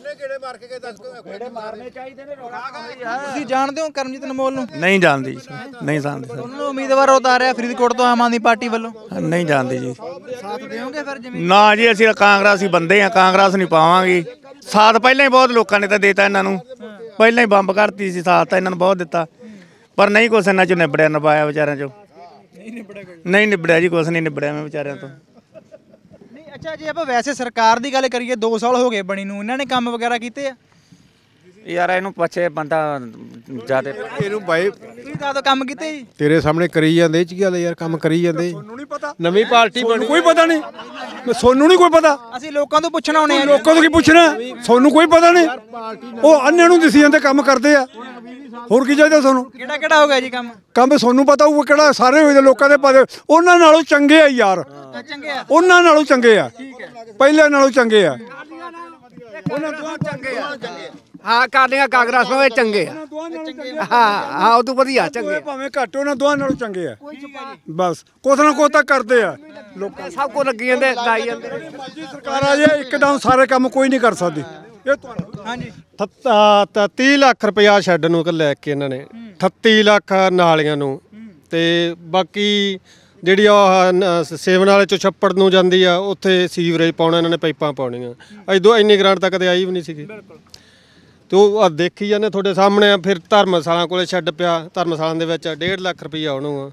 ਤੁਸੀਂ ਜਾਣਦੇ ਹੋ ਕਰਮਜੀਤ ਅਨਮੋਲ ਨੂੰ? ਨਹੀਂ ਜਾਣਦੀ ਨਹੀਂ ਜਾਣਦੀ ਸਰ। ਉਹਨਾਂ ਨੂੰ ਉਮੀਦਵਾਰ ਉਤਾਰਿਆ ਫਰੀਦਕੋਟ ਤੋਂ ਆਮ ਆਦਮੀ ਪਾਰਟੀ ਵੱਲੋਂ, ਨਹੀਂ ਜਾਣਦੀ ਜੀ। ਸਾਥ ਦਿਓਗੇ ਫਿਰ ਜਿਵੇਂ? ਨਾ ਜੀ ਅਸੀਂ ਕਾਂਗਰਸੀ ਬੰਦੇ ਆ, ਕਾਂਗਰਸ ਨਹੀਂ ਪਾਵਾਂਗੇ ਸਾਥ। ਪਹਿਲਾਂ ਹੀ ਬਹੁਤ ਲੋਕਾਂ ਨੇ ਤਾਂ ਦੇਤਾ ਇਹਨਾਂ ਨੂੰ, ਪਹਿਲਾਂ ਹੀ ਬੰਬ ਕਰਤੀ ਸੀ, ਸਾਥ ਤਾਂ ਇਹਨਾਂ ਨੂੰ ਬਹੁਤ ਦਿੱਤਾ ਪਰ ਨਹੀਂ ਕੁਛ ਇਹਨਾਂ ਚੋਂ ਨਿਬੜਿਆ ਨਵਾਇਆ ਵਿਚਾਰਿਆਂ ਚੋਂ। ਨਹੀਂ ਨਿਬੜਿਆ ਜੀ, ਕੁਛ ਨਹੀਂ ਨਿਬੜਿਆ ਮੈਂ ਵਿਚਾਰਿਆਂ ਤੋਂ। ਨਹੀਂ ਅੱਛਾ ਜੇ ਆਪਾਂ ਵੈਸੇ ਸਰਕਾਰ ਦੀ ਗੱਲ ਕਰੀਏ ਦੋ ਸਾਲ ਹੋ ਗਏ ਬਣੀ ਨੂੰ, ਇਹਨਾਂ ਨੇ ਕੰਮ ਵਗੈਰਾ ਕੀਤੇ ਆ? ਯਾਰ ਇਹਨੂੰ ਪੁੱਛੇ ਬੰਦਾ ਜਿਆਦਾ ਇਹਨੂੰ ਬਾਈ ਤੁਸੀਂ ਤਾਂ ਕੰਮ ਕੀਤੇ ਜੀ ਤੇਰੇ ਸਾਹਮਣੇ ਕਰੀ ਜਾਂਦੇ ਚ ਗੱਲ ਯਾਰ, ਕੰਮ ਕਰੀ ਜਾਂਦੇ। ਤੁਹਾਨੂੰ ਨਹੀਂ ਪਤਾ ਨਵੀਂ ਪਾਰਟੀ ਬਣੀ, ਕੋਈ ਪਤਾ ਨਹੀਂ, ਸੋਨੂੰ ਨਹੀਂ ਕੋਈ ਪਤਾ। ਅਸੀਂ ਲੋਕਾਂ ਤੋਂ ਪੁੱਛਣਾ ਹੋਣੇ ਆ। ਲੋਕਾਂ ਤੋਂ ਕੀ ਪੁੱਛਣਾ, ਸੋਨੂੰ ਕੋਈ ਪਤਾ ਨਹੀਂ। ਉਹ ਅੰਨਿਆਂ ਨੂੰ ਦਿਸੀ ਜਾਂਦੇ ਕੰਮ ਕਰਦੇ ਆ, ਹੋਰ ਕੀ ਚਾਹੀਦਾ ਤੁਹਾਨੂੰ? ਕਿਹੜਾ ਕਿਹੜਾ ਹੋ ਗਿਆ ਜੀ ਕੰਮ? ਕੰਮ ਸੋਨੂੰ ਪਤਾ ਹੋਊ ਕਿਹੜਾ, ਸਾਰੇ ਹੋਏ ਲੋਕਾਂ ਦੇ ਪਤਾ। ਉਹਨਾਂ ਨਾਲੋਂ ਚੰਗੇ ਆ ਯਾਰ, ਚੰਗੇ ਆ, ਉਹਨਾਂ ਨਾਲੋਂ ਚੰਗੇ ਆ, ਪਹਿਲੇ ਨਾਲੋਂ ਚੰਗੇ ਆ। ਉਹਨਾਂ ਦੋਹਾਂ ਚੰਗੇ ਆ। ਹਾਂ ਕਾਲੀਆਂ ਕਾਂਗਰਸ ਵਿੱਚ ਚੰਗੇ ਆ। ਹਾਂ ਹਾਂ ਉਹ ਤੋਂ ਵਧੀਆ ਚੰਗੇ, ਭਾਵੇਂ ਘੱਟ ਉਹਨਾਂ ਦੋਹਾਂ ਨਾਲੋਂ ਚੰਗੇ ਆ। ਬਸ ਕੁਛ ਨਾ ਕੁਛ ਤਾਂ ਕਰਦੇ ਆ ਲੋਕਾਂ, ਸਭ ਕੁਝ ਲੱਗੀ ਜਾਂਦੇ ਲਾਈ ਜਾਂਦੇ। ਸਰਕਾਰ ਆ ਜੇ ਇੱਕਦਮ ਸਾਰੇ ਕੰਮ ਕੋਈ ਨਹੀਂ ਕਰ ਸਕਦੀ। ਹਾਂਜੀ ਤੀਹ ਲੱਖ ਰੁਪਇਆ ਸ਼ੈੱਡ ਨੂੰ ਲੈ ਕੇ ਇਹਨਾਂ ਨੇ, ਅਠੱਤੀ ਲੱਖ ਨਾਲੀਆਂ ਨੂੰ, ਤੇ ਬਾਕੀ ਜਿਹੜੀ ਉਹ ਸੇਵਨ ਵਾਲੇ ਚੋਂ ਛੱਪੜ ਨੂੰ ਜਾਂਦੀ ਆ ਉੱਥੇ ਸੀਵਰੇਜ ਪਾਉਣਾ, ਇਹਨਾਂ ਨੇ ਪਾਈਪਾਂ ਪਾਉਣੀਆਂ। ਅਜੋ ਇੰਨੀ ਗ੍ਰਾਂਟ ਤਾਂ ਕਦੇ ਆਈ ਵੀ ਨਹੀਂ ਸੀਗੀ। ਤੇ ਉਹ ਦੇਖੀ ਜਾਂਦੇ ਤੁਹਾਡੇ ਸਾਹਮਣੇ। ਫਿਰ ਧਰਮਸ਼ਾਲਾ ਕੋਲੇ ਛੱਡ ਪਿਆ, ਧਰਮਸ਼ਾਲਾ ਦੇ ਵਿੱਚ ਡੇਢ ਲੱਖ ਰੁਪਈਆ ਉਹਨੂੰ ਆ।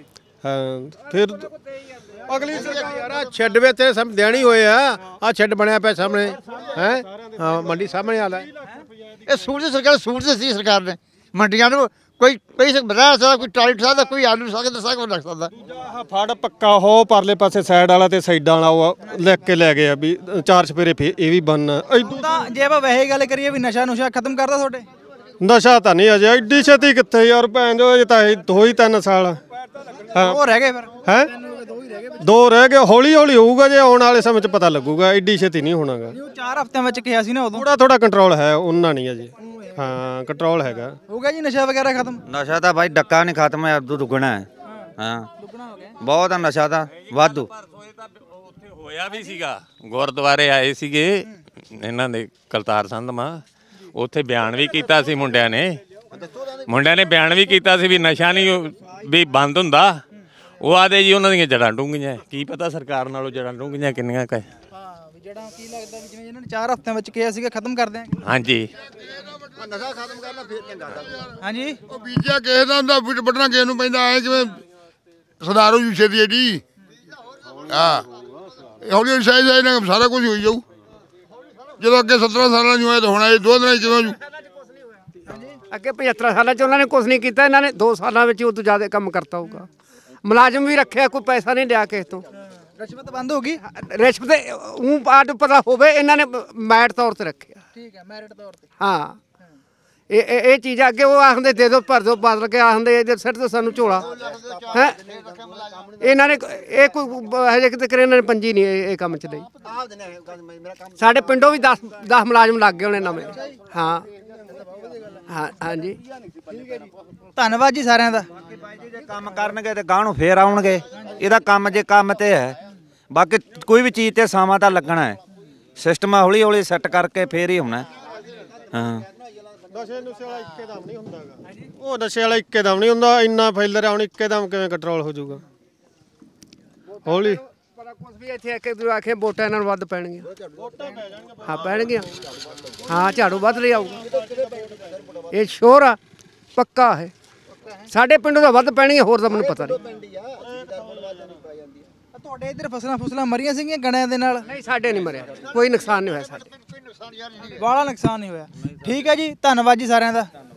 ਹਾਂ ਫਿਰ ਅਗਲੀ ਸਰਕਾਰ ਛੱਡ ਵੇ ਤੇ ਸਮ ਦੇਣੀ ਹੋਏ ਆ। ਆ ਛੱਡ ਬਣਿਆ ਪਿਆ ਸਾਹਮਣੇ ਹੈ, ਹਾਂ ਮੰਡੀ ਸਾਹਮਣੇ ਵਾਲਾ। ਇਹ ਸੂਟ ਦੀ ਸਰਕਾਰ ਸੂਟ ਦਿੱਤੀ ਸਰਕਾਰ ਨੇ ਮੰਡੀਆਂ ਨੂੰ। ਕੋਈ ਕੋਈ ਬਣਾ ਸਕਦਾ, ਕੋਈ ਟਰਾਲੀ ਸਕਦਾ, ਕੋਈ ਆਲੂ ਸਕਦਾ, ਸਭ ਕੁਝ ਲੱਗ ਸਕਦਾ। ਫੜ ਪੱਕਾ ਹੋ ਪਰਲੇ ਪਾਸੇ ਸਾਈਡ ਵਾਲਾ ਤੇ ਸਾਈਡਾਂ ਵਾਲਾ ਉਹ ਲਿਖ ਕੇ ਲੈ ਗਏ ਆ ਵੀ ਚਾਰ ਚਪੇਰੇ ਫੇ ਇਹ ਵੀ ਬਣਨਾ। ਤਾਂ ਜੇ ਆਪਾਂ ਵੈਸੇ ਗੱਲ ਕਰੀਏ ਵੀ ਨਸ਼ਾ ਨੁਸ਼ਾ ਖਤਮ ਕਰਦਾ ਤੁਹਾਡੇ? ਨਸ਼ਾ ਤਾਂ ਨਹੀਂ ਅਜੇ ਐਡੀ ਛੇਤੀ ਕਿੱਥੇ ਯਾਰ, ਭੈਣ ਜੋ ਅਜੇ ਤਾਂ ਦੋ ਹੀ ਤਿੰਨ ਸਾਲ। ਹਾਂ ਉਹ ਰਹਿ ਗਏ ਫਿਰ ਹੈ, ਦੋ ਰਹਿ ਗਏ। ਹੌਲੀ ਹੌਲੀ ਹੋਊਗਾ, ਜੇ ਆਉਣ ਵਾਲੇ ਸਮੇਂ 'ਚ ਪਤਾ ਲੱਗੂਗਾ, ਐਡੀ ਛੇਤੀ ਨਹੀਂ ਹੋਣਾਗਾ। ਚਾਰ ਹਫ਼ਤਿਆਂ ਵਿੱਚ ਕਿਹਾ ਸੀ ਨਾ ਉਦੋਂ। ਥੋੜਾ ਥੋੜਾ ਕੰਟਰੋਲ ਹੈ, ਉਹਨਾਂ ਨਹੀਂ ਅਜੇ। ਹਾਂ ਕੰਟਰੋਲ ਹੈਗਾ। ਹੋ ਗਿਆ ਜੀ ਨਸ਼ਾ ਵਗੈਰਾ ਖਤਮ? ਨਸ਼ਾ ਤਾਂ ਭਾਈ ਡੱਕਾ ਨਹੀਂ ਖਤਮ ਹੈ, ਅੱਧੂ ਦੁੱਗਣਾ ਹੈ। ਹਾਂ ਬਹੁਤ ਆ ਨਸ਼ਾ ਤਾਂ ਵਾਧੂ। ਉੱਥੇ ਹੋਇਆ ਵੀ ਸੀਗਾ, ਗੁਰਦੁਆਰੇ ਆਏ ਸੀਗੇ ਇਹਨਾਂ ਦੇ ਕਲਤਾਰ ਸੰਧਮਾ, ਉੱਥੇ ਬਿਆਨ ਵੀ ਕੀਤਾ ਸੀ ਮੁੰਡਿਆਂ ਨੇ। ਮੁੰਡਿਆਂ ਨੇ ਬਿਆਨ ਵੀ ਕੀਤਾ ਸੀ ਵੀ ਨਸ਼ਾ ਨਹੀਂ ਵੀ ਬੰਦ ਹੁੰਦਾ। ਉਹ ਆਦੇ ਜੀ ਉਹਨਾਂ ਦੀਆਂ ਜੜਾਂ ਡੂੰਘੀਆਂ, ਕੀ ਪਤਾ ਸਰਕਾਰ ਨਾਲੋਂ ਜੜਾਂ ਡੂੰਘੀਆਂ ਕਿੰਨੀਆਂ ਕੁ। ਜੜਾਂ ਕੀ ਲੱਗਦਾ ਵੀ ਜਿਵੇਂ ਇਹਨਾਂ ਨੇ ਚਾਰ ਹਫ਼ਤਿਆਂ ਵਿੱਚ ਕਿਹਾ ਸੀਗਾ ਖਤਮ ਕਰ ਦਿਆਂਗੇ। ਹਾਂਜੀ ਨਸ਼ਾ ਖਤਮ ਕਰਨਾ ਫੇਰ ਚੰਗਾ। ਹਾਂਜੀ ਉਹ ਬੀਜਿਆ ਕਿਸੇ ਦਾ ਹੁੰਦਾ, ਵੱਢਣਾ ਕਿਸੇ ਨੂੰ ਪੈਂਦਾ। ਐ ਕਿਵੇਂ ਸਰਦਾਰ ਹੋ ਜੂ ਛੇਤੀ ਏਡੀ। ਹਾਂ ਹੌਲੀ ਹੌਲੀ ਸਾਈਜ਼ ਆਏ ਨਾ ਸਾਰਾ ਕੁਝ ਹੋਈ ਜਾਊ। ਜਦੋਂ ਅੱਗੇ ਸੱਤਰਾਂ ਸਾਲਾਂ ਨੂੰ ਹੋਇਆ ਤਾਂ ਹੁਣ ਇਹ ਦੋ ਦਿਨਾਂ ਚ ਕਿਵੇਂ ਜੂ। ਅੱਗੇ ਪਝੱਤਰ ਸਾਲਾਂ 'ਚ ਉਹਨਾਂ ਨੇ ਕੁਝ ਨਹੀਂ ਕੀਤਾ, ਇਹਨਾਂ ਨੇ ਦੋ ਸਾਲਾਂ ਵਿੱਚ ਉਹ ਤੋਂ ਜ਼ਿਆਦਾ ਕੰਮ ਕਰਤਾ ਹੋਊਗਾ। ਮੁਲਾਜ਼ਮ ਵੀ ਰੱਖਿਆ, ਕੋਈ ਪੈਸਾ ਨਹੀਂ ਲਿਆ ਕਿਸੇ ਤੋਂ। ਰਿਸ਼ਵਤ ਬੰਦ ਹੋ ਗਈ? ਰਿਸ਼ਵਤ ਉਹ ਪਾਰਟ ਪਤਾ ਹੋਵੇ, ਇਹਨਾਂ ਨੇ ਮੈਰਿਟ ਤੌਰ ਤੇ ਰੱਖਿਆ। ਠੀਕ ਹੈ ਮੈਰਿਟ ਤੌਰ ਤੇ। ਹਾਂ ਇਹ ਇਹ ਚੀਜ਼ ਅੱਗੇ ਉਹ ਆਖਦੇ ਦੇ ਦਿਓ ਭਰ ਦਿਓ, ਬਦਲ ਕੇ ਆਖਦੇ ਇਹਦੇ ਸਿਰ ਤੇ ਸਾਨੂੰ ਝੋਲਾ ਹੈ। ਇਹਨਾਂ ਨੇ ਇਹ ਕੋਈ ਹਜੇ ਕਿਤੇ ਕਰੇ, ਇਹਨਾਂ ਨੇ ਪੰਜੀ ਨਹੀਂ ਇਹ ਕੰਮ ਚ ਲਈ। ਸਾਡੇ ਪਿੰਡੋਂ ਵੀ ਦਸ ਦਸ ਮੁਲਾਜ਼ਮ ਲੱਗ ਗਏ ਹੋਣੇ ਨਵੇਂ। ਹਾਂ ਹਾਂ ਹਾਂਜੀ ਧੰਨਵਾਦ ਜੀ ਸਾਰਿਆਂ ਦਾ। ਜੇ ਕੰਮ ਕਰਨਗੇ ਤੇ ਗਾਂਹ ਨੂੰ ਫੇਰ ਆਉਣਗੇ। ਇਹਦਾ ਕੰਮ ਜੇ ਕੰਮ ਤੇ ਹੈ, ਬਾਕੀ ਕੋਈ ਵੀ ਚੀਜ਼ ਤੇ ਸਮਾਂ ਤਾਂ ਲੱਗਣਾ ਹੈ। ਸਿਸਟਮ ਹੌਲੀ ਹੌਲੀ ਸੈੱਟ ਕਰਕੇ ਫੇਰ ਹੀ ਹੋਣਾ। ਹਾਂ ਨਸ਼ੇ ਨੁਸ਼ੇ ਵਾਲਾ ਇੱਕੇ ਦਮ ਨਹੀਂ ਹੁੰਦਾ ਗਾ। ਉਹ ਨਸ਼ੇ ਵਾਲਾ ਇੱਕੇ ਦਮ ਨਹੀਂ ਹੁੰਦਾ, ਇੰਨਾ ਫੈਲ ਰਿਹਾ ਹੁਣ ਇੱਕੇ ਦਮ ਕਿਵੇਂ ਕੰਟਰੋਲ ਹੋ ਜਾਊਗਾ? ਹੌਲੀ ਕੁਛ ਵੀ ਇੱਥੇ ਇੱਕ ਦੂਜੇ ਆਖੇ ਵੋਟਾਂ ਇਹਨਾਂ ਨੂੰ ਵੱਧ ਪੈਣਗੀਆਂ। ਹਾਂ ਪੈਣਗੀਆਂ। ਹਾਂ ਝਾੜੂ ਵੱਧ ਲਈ ਆਊਗਾ, ਇਹ ਸ਼ੋਰ ਆ, ਪੱਕਾ ਹੈ। ਸਾਡੇ ਪਿੰਡੋਂ ਤਾਂ ਵੱਧ ਪੈਣਗੀਆਂ, ਹੋਰ ਤਾਂ ਮੈਨੂੰ ਪਤਾ ਨਹੀਂ। ਤੁਹਾਡੇ ਇੱਧਰ ਫਸਲਾਂ ਫਸਲਾਂ ਮਰੀਆਂ ਸੀਗੀਆਂ ਗਣਿਆਂ ਦੇ ਨਾਲ? ਨਹੀਂ ਸਾਡੇ ਨਹੀਂ ਮਰਿਆ, ਕੋਈ ਨੁਕਸਾਨ ਨਹੀਂ ਹੋਇਆ ਸਾਡੇ। ਬਾਹਲਾ ਨੁਕਸਾਨ ਨਹੀਂ ਹੋਇਆ। ਠੀਕ ਹੈ ਜੀ, ਧੰਨਵਾਦ ਜੀ ਸਾਰਿਆਂ ਦਾ।